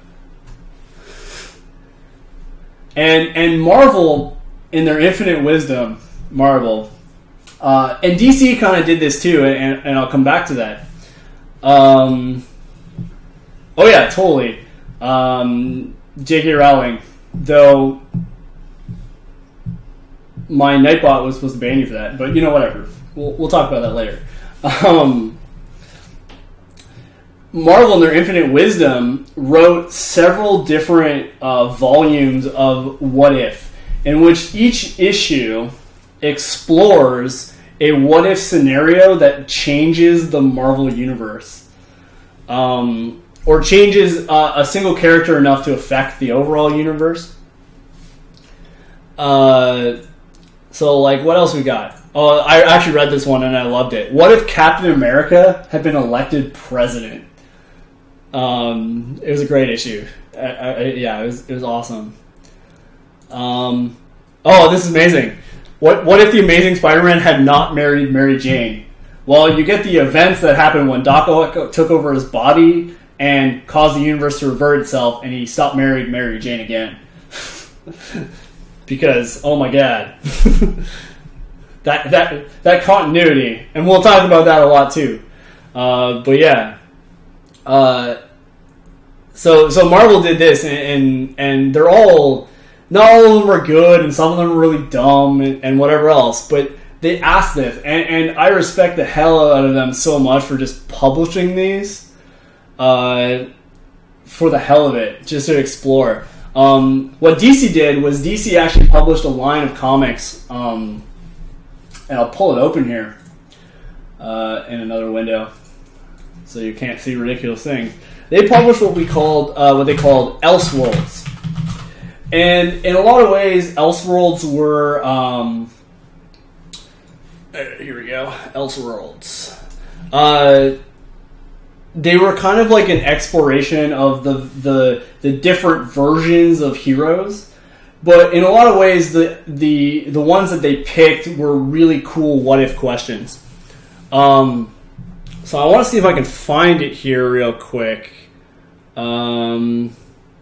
And and Marvel, in their infinite wisdom, Marvel, uh, and D C kind of did this too, and, and I'll come back to that. Um, oh yeah, totally. Um, J K Rowling, though. My Nightbot was supposed to ban you for that, but you know, whatever. We'll, we'll talk about that later. Um, Marvel, in their infinite wisdom, wrote several different uh, volumes of What If, in which each issue explores a what if scenario that changes the Marvel universe, um, or changes uh, a single character enough to affect the overall universe. Uh. So, like, what else we got? Oh, I actually read this one and I loved it. What if Captain America had been elected president? Um, it was a great issue. I, I, yeah, it was it was awesome. Um, oh, this is amazing. What what if the Amazing Spider-Man had not married Mary Jane? Well, you get the events that happened when Doc Ock took over his body and caused the universe to revert itself, and he stopped marrying Mary Jane again. Because, oh my god. that that that continuity. And we'll talk about that a lot too. Uh, but yeah. Uh, so so Marvel did this, and, and and they're all, not all of them are good, and some of them are really dumb, and, and whatever else. But they asked this, and, and I respect the hell out of them so much for just publishing these, uh, for the hell of it, just to explore. Um, what D C did was D C actually published a line of comics, um, and I'll pull it open here uh, in another window, so you can't see ridiculous things. They published what we called, uh, what they called Elseworlds, and in a lot of ways, Elseworlds were, um, uh, here we go, Elseworlds. Uh, they were kind of like an exploration of the the the different versions of heroes, but in a lot of ways, the the the ones that they picked were really cool what if questions. Um, so I want to see if I can find it here real quick. Um,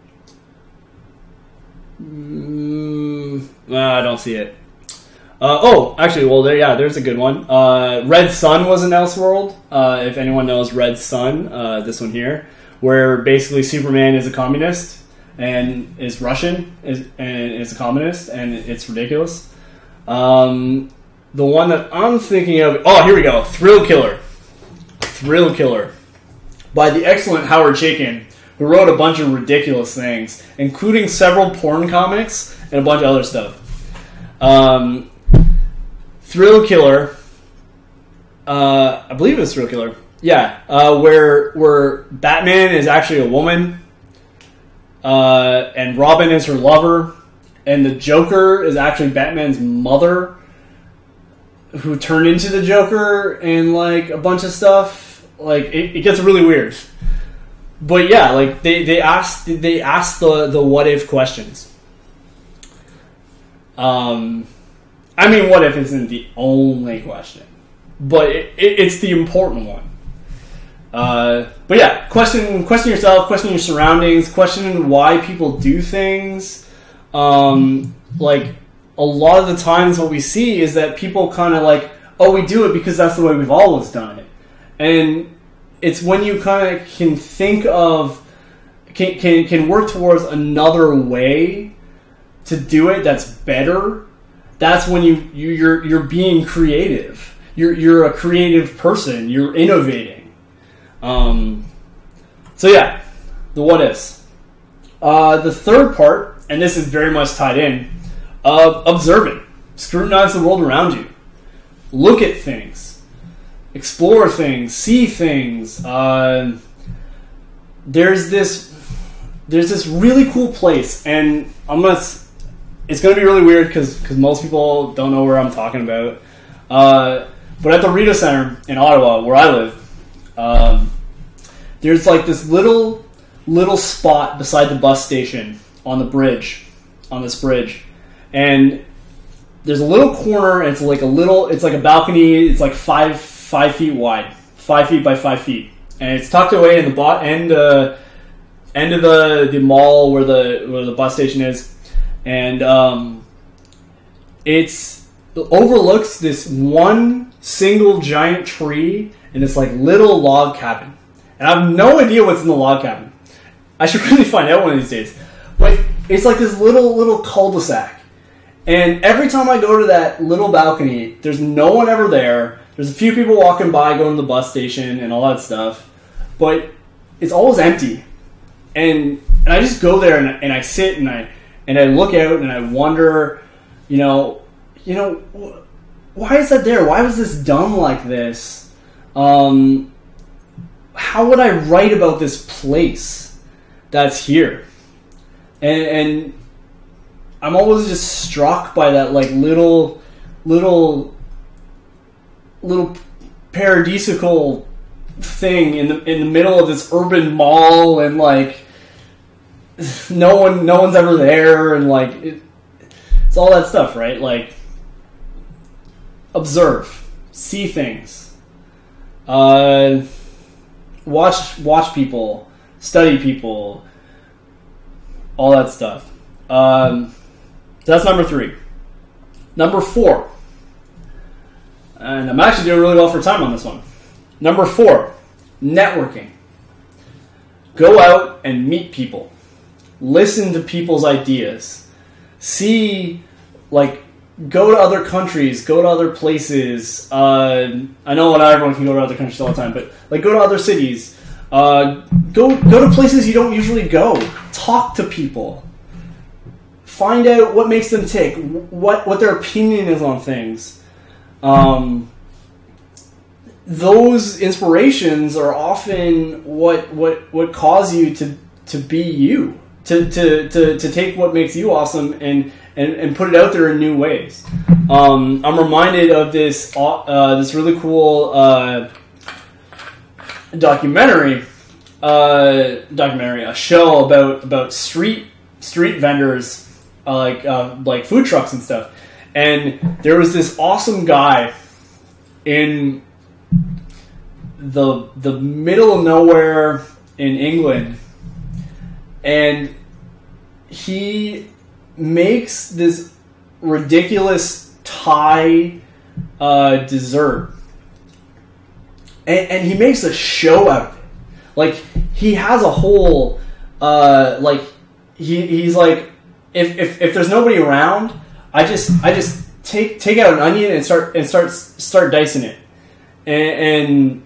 mm, I don't see it. Uh, oh, actually, well, there, yeah, there's a good one. Uh, Red Sun was an Elseworld. Uh, if anyone knows Red Sun, uh, this one here, where basically Superman is a communist and is Russian is, and is a communist, and it's ridiculous. Um, the one that I'm thinking of, oh, here we go, Thrill Killer. Thrill Killer. By the excellent Howard Chaykin, who wrote a bunch of ridiculous things, including several porn comics and a bunch of other stuff. Um... Thrill Killer, uh, I believe it was Thrill Killer. Yeah, uh, where where Batman is actually a woman, uh, and Robin is her lover, and the Joker is actually Batman's mother, who turned into the Joker, and like a bunch of stuff. Like it, it gets really weird. But yeah, like they they asked they asked the the what if questions. Um. I mean, what if isn't the only question, but it, it, it's the important one. Uh, but yeah, question question yourself, question your surroundings, question why people do things. Um, like a lot of the times, what we see is that people kind of like, oh, we do it because that's the way we've always done it, and it's when you kind of can think of can can can work towards another way to do it that's better. That's when you, you you're you're being creative. You're you're a creative person. You're innovating. Um, so yeah, the what ifs. Uh, the third part, and this is very much tied in, uh, observing. Scrutinize the world around you. Look at things. Explore things. See things. Uh, there's this there's this really cool place, and I'm gonna. It's going to be really weird because because most people don't know where I'm talking about. Uh, but at the Rita Center in Ottawa, where I live, um, there's like this little little spot beside the bus station on the bridge, on this bridge, and there's a little corner. And it's like a little. It's like a balcony. It's like five five feet wide, five feet by five feet, and it's tucked away in the bot end uh, end of the the mall where the where the bus station is. And um, it's it overlooks this one single giant tree and this like little log cabin. And I have no idea what's in the log cabin. I should really find out one of these days. But it's like this little little cul-de-sac. And every time I go to that little balcony, there's no one ever there. There's a few people walking by, going to the bus station and all that stuff. But it's always empty. And and I just go there and, and I sit and I And I look out and I wonder, you know, you know, why is that there? Why was this done like this? Um, how would I write about this place that's here? And, and I'm always just struck by that, like little, little little paradisiacal thing in the in the middle of this urban mall, and like no one no one's ever there, and like it, it's all that stuff, right? Like observe, see things, uh, watch watch people, study people, all that stuff. Um, so that's number three. Number four, and I'm actually doing really well for time on this one. Number four, networking. Go out and meet people. Listen to people's ideas. See, like, go to other countries, go to other places. Uh, I know not everyone can go to other countries all the time, but like go to other cities. Uh, go go to places you don't usually go. Talk to people. Find out what makes them tick, what what their opinion is on things. Um, those inspirations are often what what what cause you to, to be you, to, to, to, to take what makes you awesome and, and, and put it out there in new ways. Um, I'm reminded of this uh, this really cool uh, documentary uh, documentary a show about about street street vendors. Uh, like uh, like food trucks and stuff, and there was this awesome guy in the the middle of nowhere in England, and he makes this ridiculous Thai uh, dessert, and, and he makes a show out of it. Like he has a whole uh, like he he's like. If, if if there's nobody around, I just I just take take out an onion and start and start start dicing it, and, and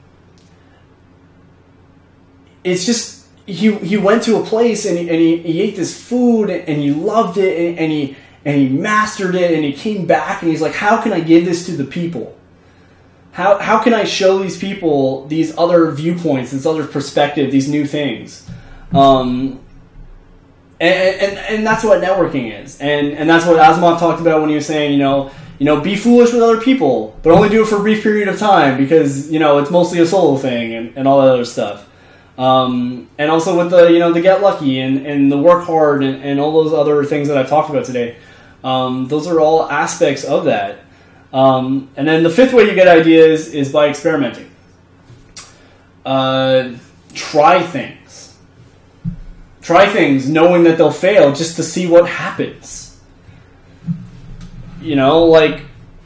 it's just he he went to a place and he, and he, he ate this food and he loved it and, and he and he mastered it and he came back and he's like, how can I give this to the people? How how can I show these people these other viewpoints, this other perspective, these new things? Um, And, and and that's what networking is, and and that's what Asimov talked about when he was saying, you know, you know, be foolish with other people, but only do it for a brief period of time because you know it's mostly a solo thing and, and all that other stuff. Um, and also with the you know the get lucky and, and the work hard and, and all those other things that I've talked about today. Um, those are all aspects of that. Um, and then the fifth way you get ideas is by experimenting. Uh, try things. Try things knowing that they'll fail just to see what happens. You know, like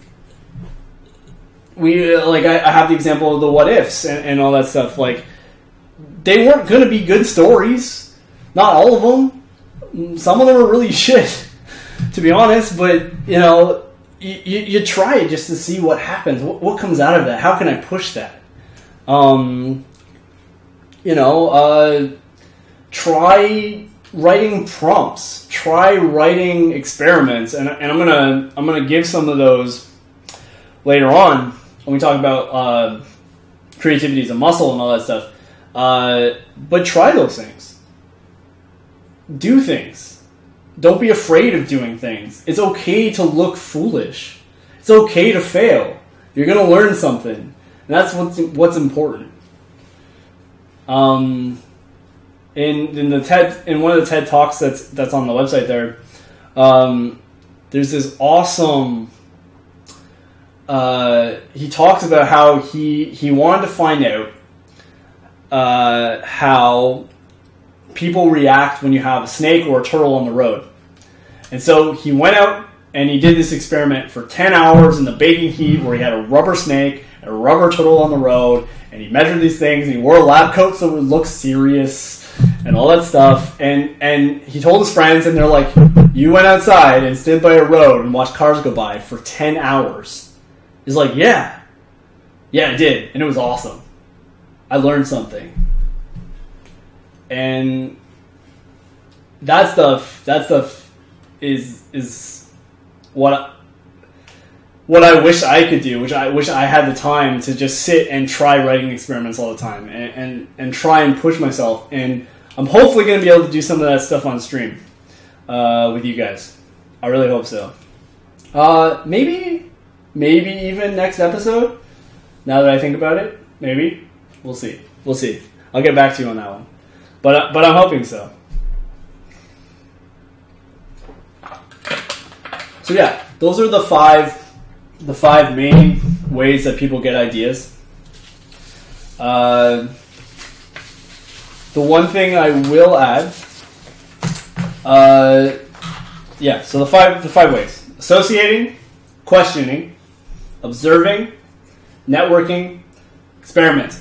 we like I, I have the example of the what ifs and, and all that stuff. Like they weren't going to be good stories. Not all of them. Some of them are really shit, to be honest. But you know, you, you, you try it just to see what happens. What, what comes out of that? How can I push that? Um, you know. Uh, Try writing prompts. Try writing experiments, and, and I'm gonna I'm gonna give some of those later on when we talk about uh, creativity as a muscle and all that stuff. Uh, but try those things. Do things. Don't be afraid of doing things. It's okay to look foolish. It's okay to fail. You're gonna learn something, and that's what's what's important. Um. In in the TED in one of the TED Talks that's that's on the website there, um, there's this awesome. Uh, he talks about how he he wanted to find out uh, how people react when you have a snake or a turtle on the road, and so he went out and he did this experiment for ten hours in the baking heat where he had a rubber snake and a rubber turtle on the road, and he measured these things and he wore a lab coat so it would look serious. And all that stuff, and and he told his friends, and they're like, "You went outside and stood by a road and watched cars go by for ten hours." He's like, "Yeah, yeah, I did, and it was awesome. I learned something." And that stuff, that stuff, is is what what I wish I could do. Which I wish I had the time to just sit and try writing experiments all the time, and and, and try and push myself. And I'm hopefully going to be able to do some of that stuff on stream uh, with you guys. I really hope so. Uh, maybe, maybe even next episode. Now that I think about it, maybe. We'll see. We'll see. I'll get back to you on that one. But uh, but I'm hoping so. So yeah, those are the five the five main ways that people get ideas. Uh, the one thing I will add, uh, yeah. So the five the five ways: associating, questioning, observing, networking, experimenting.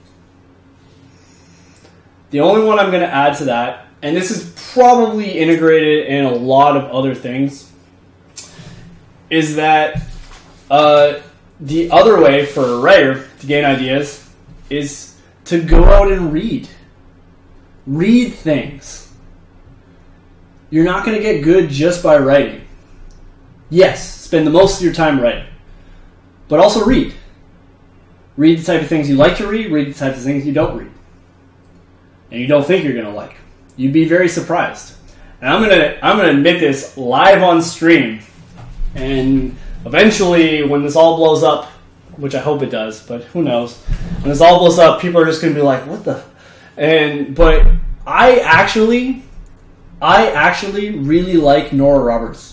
The only one I'm going to add to that, and this is probably integrated in a lot of other things, is that uh, the other way for a writer to gain ideas is to go out and read. Read things. You're not going to get good just by writing. Yes, spend the most of your time writing. But also read. Read the type of things you like to read, read the type of things you don't read. And you don't think you're going to like. You'd be very surprised. And I'm going to I'm going to admit this live on stream. And eventually, when this all blows up, which I hope it does, but who knows? When this all blows up, people are just going to be like, what the? And, but I actually, I actually really like Nora Roberts.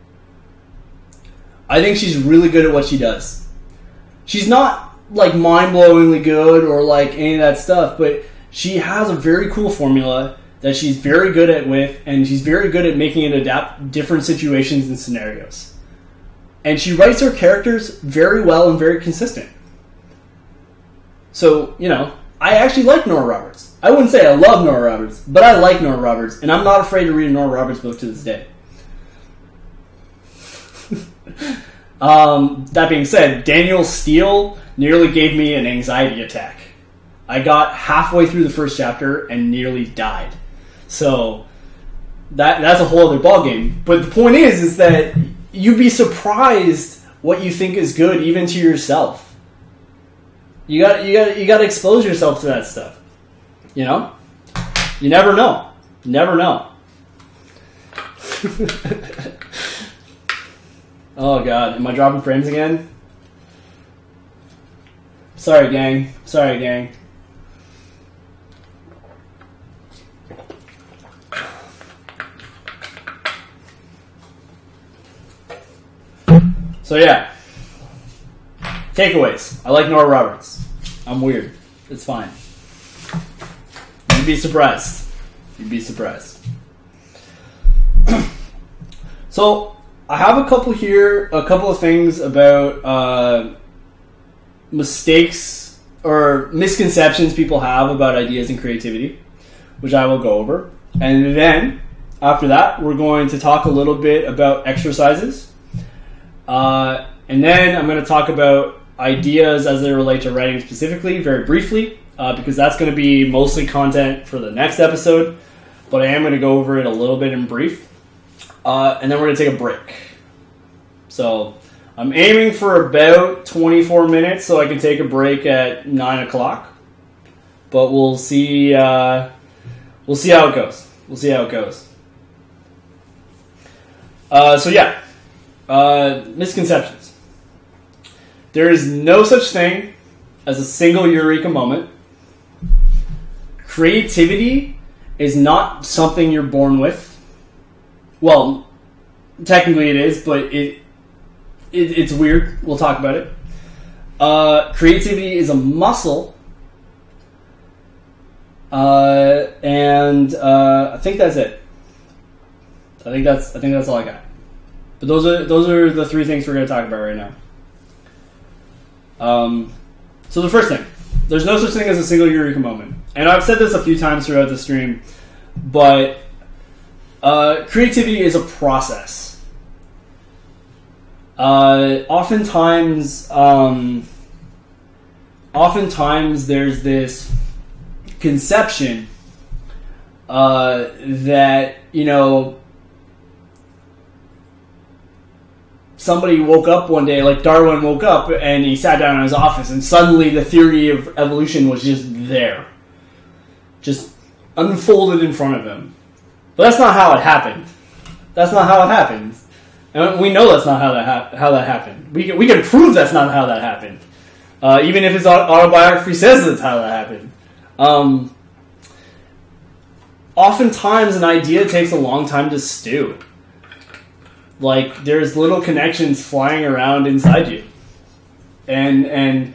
I think she's really good at what she does. She's not, like, mind-blowingly good or, like, any of that stuff, but she has a very cool formula that she's very good at with, and she's very good at making it adapt different situations and scenarios. And she writes her characters very well and very consistent. So, you know, I actually like Nora Roberts. I wouldn't say I love Nora Roberts, but I like Nora Roberts, and I'm not afraid to read a Nora Roberts book to this day. um, that being said, Daniel Steele nearly gave me an anxiety attack. I got halfway through the first chapter and nearly died. So that that's a whole other ballgame. But the point is, is that you'd be surprised what you think is good, even to yourself. You got you got you got to expose yourself to that stuff. You know, you never know. You never know. Oh God, am I dropping frames again? Sorry, gang. Sorry, gang. So yeah, takeaways. I like Nora Roberts. I'm weird. It's fine. You'd be surprised. You'd be surprised. So I have a couple here, a couple of things about uh, mistakes or misconceptions people have about ideas and creativity, which I will go over. And then after that, we're going to talk a little bit about exercises. Uh, and then I'm going to talk about ideas as they relate to writing specifically, very briefly, uh, because that's going to be mostly content for the next episode, but I am going to go over it a little bit in brief. Uh, and then we're going to take a break. So I'm aiming for about twenty-four minutes so I can take a break at nine o'clock, but we'll see, uh, we'll see how it goes. We'll see how it goes. Uh, so yeah. Uh, misconceptions. There is no such thing as a single eureka moment. Creativity is not something you're born with. Well, technically it is, but it, it it's weird. We'll talk about it. Uh, creativity is a muscle. Uh, and uh, I think that's it. I think that's I think that's all I got. But those are those are the three things we're going to talk about right now. Um, so the first thing, there's no such thing as a single eureka moment, and I've said this a few times throughout the stream, but uh, creativity is a process. Uh, oftentimes, um, oftentimes there's this conception uh, that you know. Somebody woke up one day, like Darwin woke up, and he sat down in his office, and suddenly the theory of evolution was just there. Just unfolded in front of him. But that's not how it happened. That's not how it happened. And we know that's not how that ha- how that happened. We can, we can prove that's not how that happened. Uh, even if his autobiography says that's how that happened. Um, oftentimes, an idea takes a long time to stew. Like, there's little connections flying around inside you. And and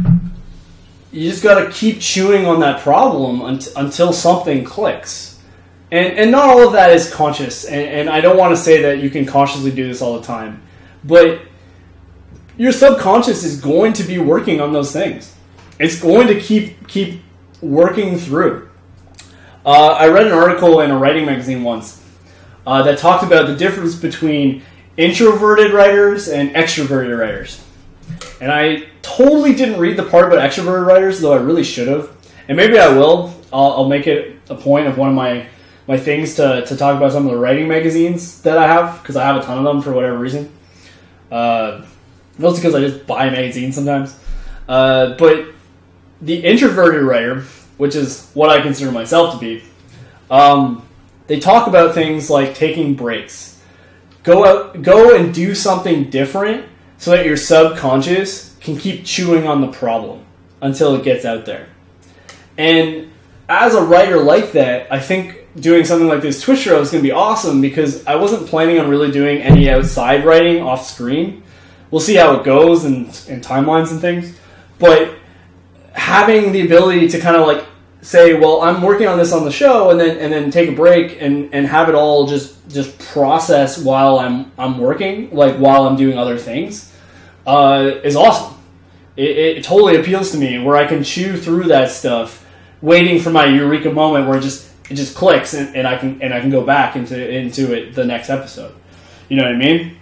you just got to keep chewing on that problem unt- until something clicks. And and not all of that is conscious. And, and I don't want to say that you can consciously do this all the time. But your subconscious is going to be working on those things. It's going to keep keep working through. Uh, I read an article in a writing magazine once uh, that talked about the difference between introverted writers and extroverted writers. And I totally didn't read the part about extroverted writers, though I really should have. And maybe I will. I'll, I'll make it a point of one of my, my things to, to talk about some of the writing magazines that I have, because I have a ton of them for whatever reason. Uh, mostly because I just buy magazines sometimes. Uh, but the introverted writer, which is what I consider myself to be, um, they talk about things like taking breaks. Go out, go and do something different so that your subconscious can keep chewing on the problem until it gets out there. And as a writer like that, I think doing something like this Twitch show is going to be awesome because I wasn't planning on really doing any outside writing off screen. We'll see how it goes and, and timelines and things. But having the ability to kind of like say, well, I'm working on this on the show, and then and then take a break and, and have it all just just process while I'm I'm working, like while I'm doing other things, uh, is awesome. It, it totally appeals to me, where I can chew through that stuff, waiting for my eureka moment where it just it just clicks and, and I can and I can go back into into it the next episode. You know what I mean?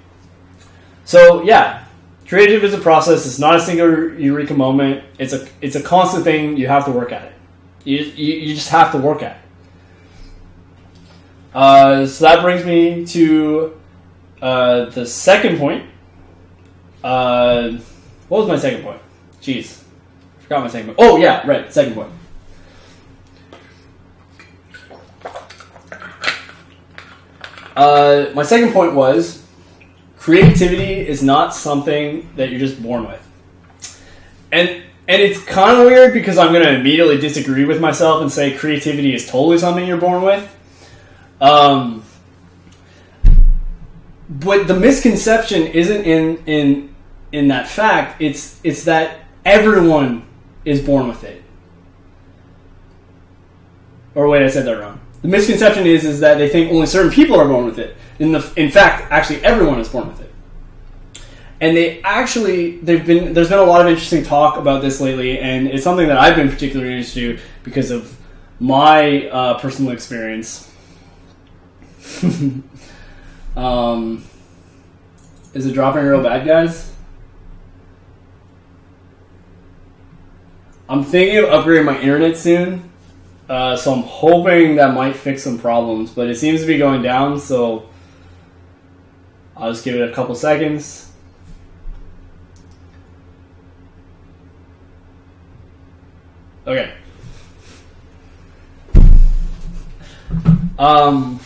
So yeah. Creative is a process. It's not a single eureka moment. It's a it's a constant thing. You have to work at it. You you, you just have to work at it. Uh, so that brings me to uh, the second point. Uh, what was my second point? Jeez, forgot my second point. Oh yeah, right. Second point. Uh, my second point was, creativity is not something that you're just born with. And and it's kind of weird because I'm going to immediately disagree with myself and say creativity is totally something you're born with. Um, but the misconception isn't in in in that fact. It's it's that everyone is born with it. Or wait, I said that wrong. The misconception is is that they think only certain people are born with it. In the in fact, actually, everyone is born with it. And they actually, they've been. There's been a lot of interesting talk about this lately, and it's something that I've been particularly interested in because of my uh, personal experience. um, is it dropping real bad, guys? I'm thinking of upgrading my internet soon, uh, so I'm hoping that might fix some problems, but it seems to be going down, so I'll just give it a couple seconds. Okay. Um.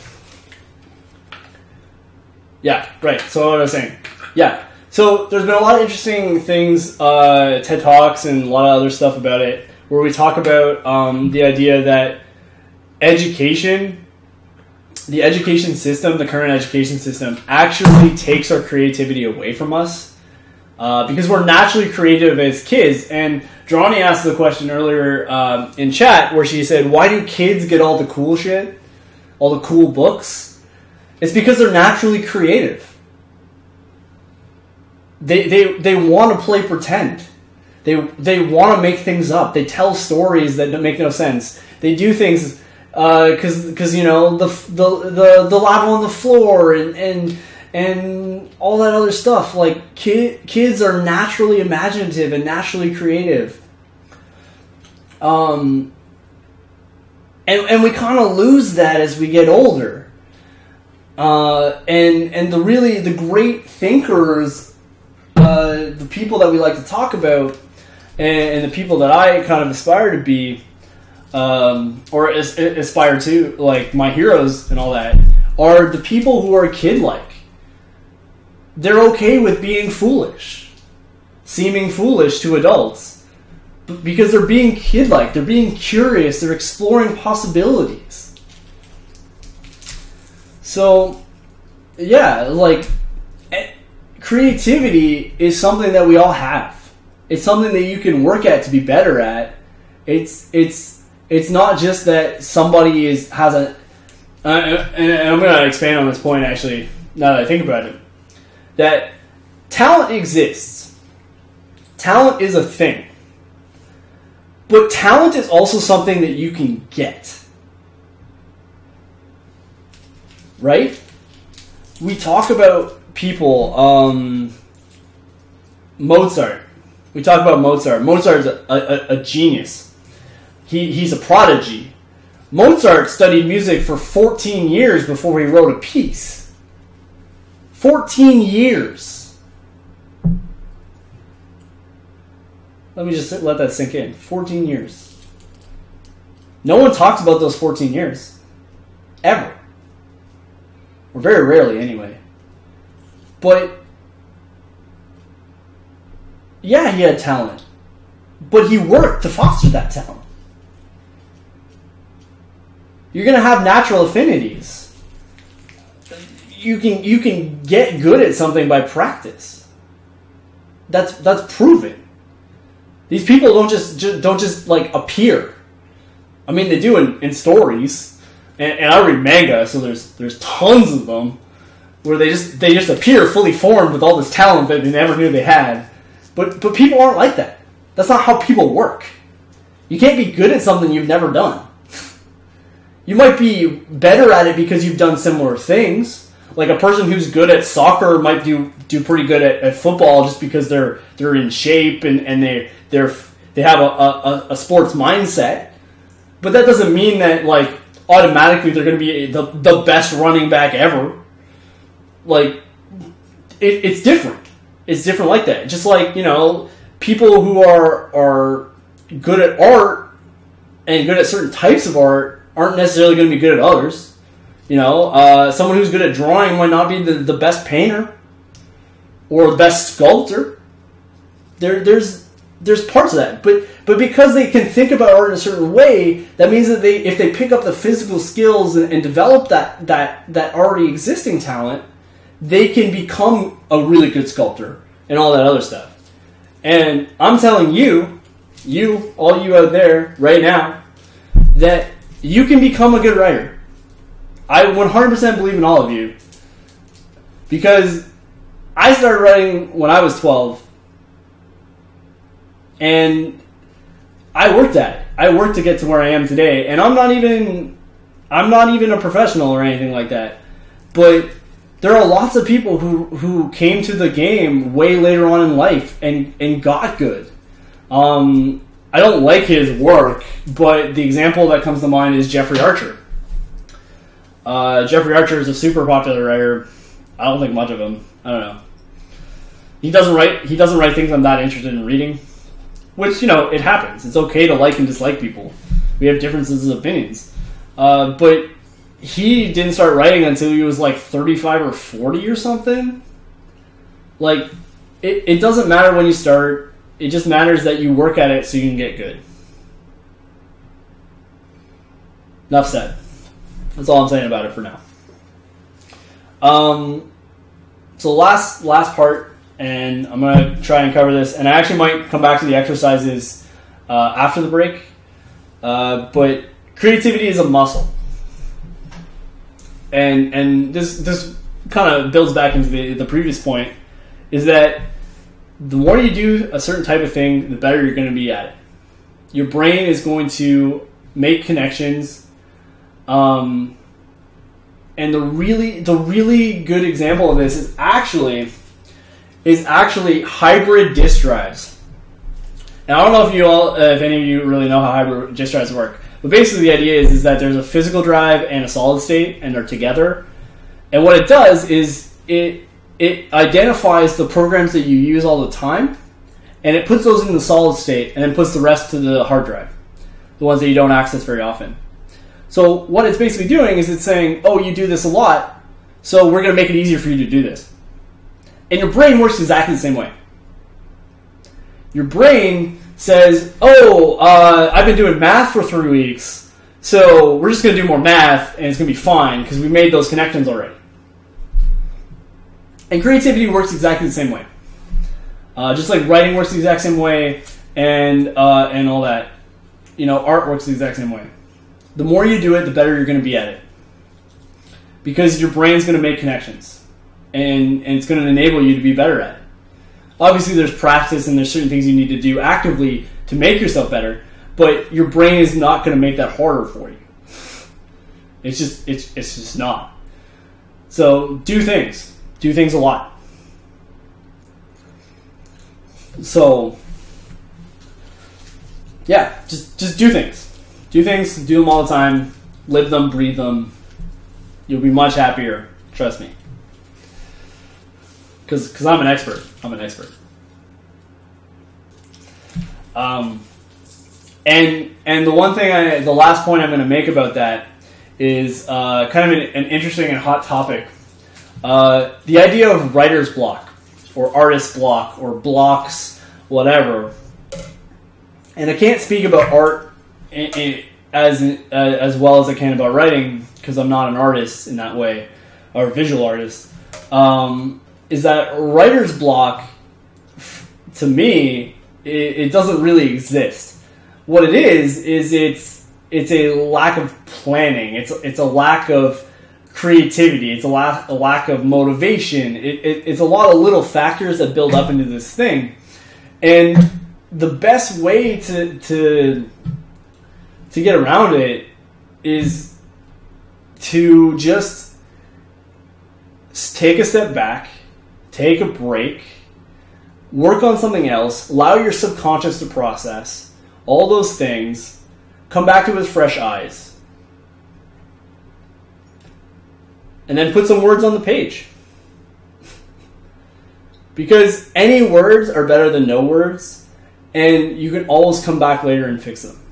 Yeah, right. So what I was saying. Yeah. So there's been a lot of interesting things, uh, TED Talks and a lot of other stuff about it, where we talk about um, the idea that education, the education system, the current education system, actually takes our creativity away from us. Uh, because we're naturally creative as kids. And Drawny asked the question earlier um, in chat where she said, why do kids get all the cool shit? All the cool books? It's because they're naturally creative. They they they want to play pretend. They they want to make things up. They tell stories that make no sense. They do things because uh, because you know the the the the lava on the floor and and and all that other stuff. Like kid, kids are naturally imaginative and naturally creative. Um, and and we kind of lose that as we get older. Uh, and and the really the great thinkers, uh, the people that we like to talk about, and, and the people that I kind of aspire to be, um, or as, aspire to, like my heroes and all that, are the people who are kid-like. They're okay with being foolish. seeming foolish to adults, because they're being kid-like, they're being curious, they're exploring possibilities. So, yeah, like, creativity is something that we all have. It's something that you can work at to be better at. It's it's it's not just that somebody is has a. Uh, and, and I'm going to expand on this point actually. Now that I think about it, that talent exists. Talent is a thing, but talent is also something that you can get. Right? We talk about people, um, Mozart. We talk about Mozart. Mozart is a, a, a genius. He he's a prodigy. Mozart studied music for fourteen years before he wrote a piece. fourteen years. Let me just let that sink in. fourteen years. No one talks about those fourteen years. Ever. Or very rarely, anyway. But, yeah, he had talent. But he worked to foster that talent. You're going to have natural affinities. You can you can get good at something by practice. That's that's proven. These people don't just, just don't just like appear. I mean, they do in, in stories, and, and I read manga, so there's there's tons of them where they just they just appear fully formed with all this talent that they never knew they had. But but people aren't like that. That's not how people work. You can't be good at something you've never done. You might be better at it because you've done similar things. Like a person who's good at soccer might do do pretty good at, at football just because they're they're in shape and, and they they're they have a, a, a sports mindset. But that doesn't mean that like automatically they're going to be the the best running back ever. Like it, it's different. It's different like that. Just like, you know, people who are are good at art and good at certain types of art aren't necessarily going to be good at others. You know, uh, someone who's good at drawing might not be the, the best painter or the best sculptor. There, there's there's parts of that, but but because they can think about art in a certain way, that means that they if they pick up the physical skills and, and develop that that that already existing talent, they can become a really good sculptor and all that other stuff. And I'm telling you, you, all you out there right now, that you can become a good writer. I one hundred percent believe in all of you. Because I started writing when I was twelve. And I worked at it. I worked to get to where I am today. And I'm not even I'm not even a professional or anything like that. But there are lots of people who, who came to the game way later on in life and, and got good. Um I don't like his work, but the example that comes to mind is Jeffrey Archer. Uh, Jeffrey Archer is a super popular writer. I don't think much of him. I don't know. He doesn't write. He doesn't write things I'm that interested in reading, which, you know, it happens. It's okay to like and dislike people. We have differences of opinions, uh, but he didn't start writing until he was like thirty-five or forty or something. Like, it, it doesn't matter when you start. It just matters that you work at it so you can get good. Enough said. That's all I'm saying about it for now. Um, so last last part, and I'm going to try and cover this, and I actually might come back to the exercises uh, after the break. Uh, but creativity is a muscle. And and this this kind of builds back into the, the previous point, is that the more you do a certain type of thing, the better you're going to be at it. Your brain is going to make connections. Um, and the really, the really good example of this is actually, is actually hybrid disk drives. And I don't know if you all, uh, if any of you really know how hybrid disk drives work, but basically the idea is, is that there's a physical drive and a solid state, and they're together. And what it does is it it identifies the programs that you use all the time, and it puts those in the solid state, and then puts the rest to the hard drive, the ones that you don't access very often. So what it's basically doing is it's saying, oh, you do this a lot, so we're going to make it easier for you to do this. And your brain works exactly the same way. Your brain says, oh, uh, I've been doing math for three weeks, so we're just going to do more math, and it's going to be fine, because we made those connections already. And creativity works exactly the same way. Uh, just like writing works the exact same way, and uh, and all that. You know, art works the exact same way. The more you do it, the better you're going to be at it. Because your brain's going to make connections. And, and it's going to enable you to be better at it. Obviously, there's practice and there's certain things you need to do actively to make yourself better. But your brain is not going to make that harder for you. It's just, it's, it's just not. So, do things. Do things a lot. So, yeah, just just do things. Do things, do them all the time, live them, breathe them. You'll be much happier, trust me. Because because I'm an expert. I'm an expert. Um, and and the one thing, I, the last point I'm going to make about that is uh, kind of an, an interesting and hot topic. Uh, the idea of writer's block, or artist block, or blocks, whatever. And I can't speak about art in, in, as uh, as well as I can about writing, because I'm not an artist in that way, or a visual artist. Um, is that writer's block, to me, it, it doesn't really exist. What it is, is it's it's a lack of planning. It's it's a lack of creativity. It's a, la- a lack of motivation. It, it, it's a lot of little factors that build up into this thing. And the best way to to to get around it is to just take a step back, take a break, work on something else, allow your subconscious to process all those things, come back to it with fresh eyes, and then put some words on the page. Because any words are better than no words, and you can always come back later and fix them.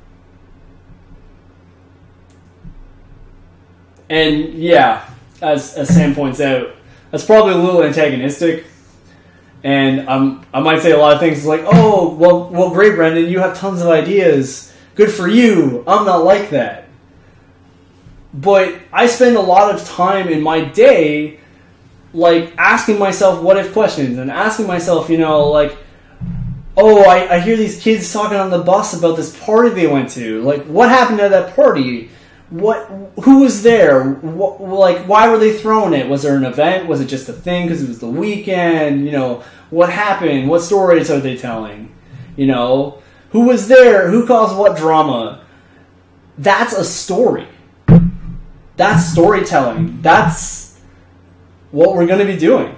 And yeah, as, as Sam points out, that's probably a little antagonistic. And um, I might say a lot of things like, oh, well, well, great, Brendan, you have tons of ideas. Good for you. I'm not like that. But I spend a lot of time in my day like asking myself what if questions and asking myself, you know, like, oh, I, I hear these kids talking on the bus about this party they went to. Like, what happened at that party? What? Who was there? What, like, why were they throwing it? Was there an event? Was it just a thing because it was the weekend? You know, what happened? What stories are they telling? You know, who was there? Who caused what drama? That's a story. That's storytelling. That's what we're going to be doing.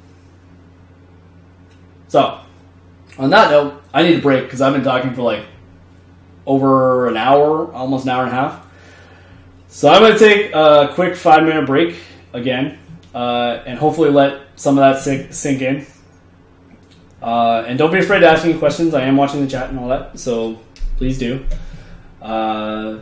So, on that note, I need a break because I've been talking for like over an hour, almost an hour and a half. So I'm going to take a quick five minute break again, uh, and hopefully let some of that sink, sink in. Uh, and don't be afraid to ask me questions. I am watching the chat and all that, so please do. Uh,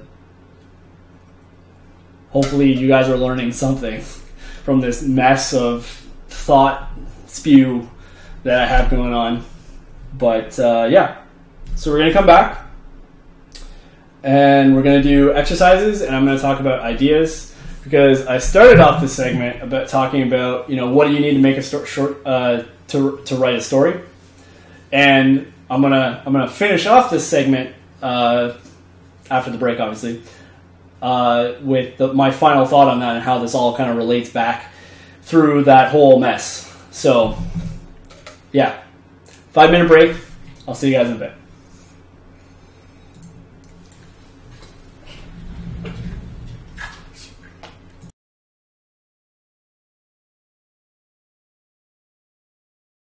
hopefully you guys are learning something from this mess of thought spew that I have going on. But uh, yeah, so we're going to come back. And we're going to do exercises, and I'm going to talk about ideas, because I started off this segment about talking about, you know, what do you need to make a sto- short uh, to to write a story, and I'm gonna I'm gonna finish off this segment uh, after the break, obviously, uh, with the, my final thought on that and how this all kind of relates back through that whole mess. So, yeah, five minute break. I'll see you guys in a bit.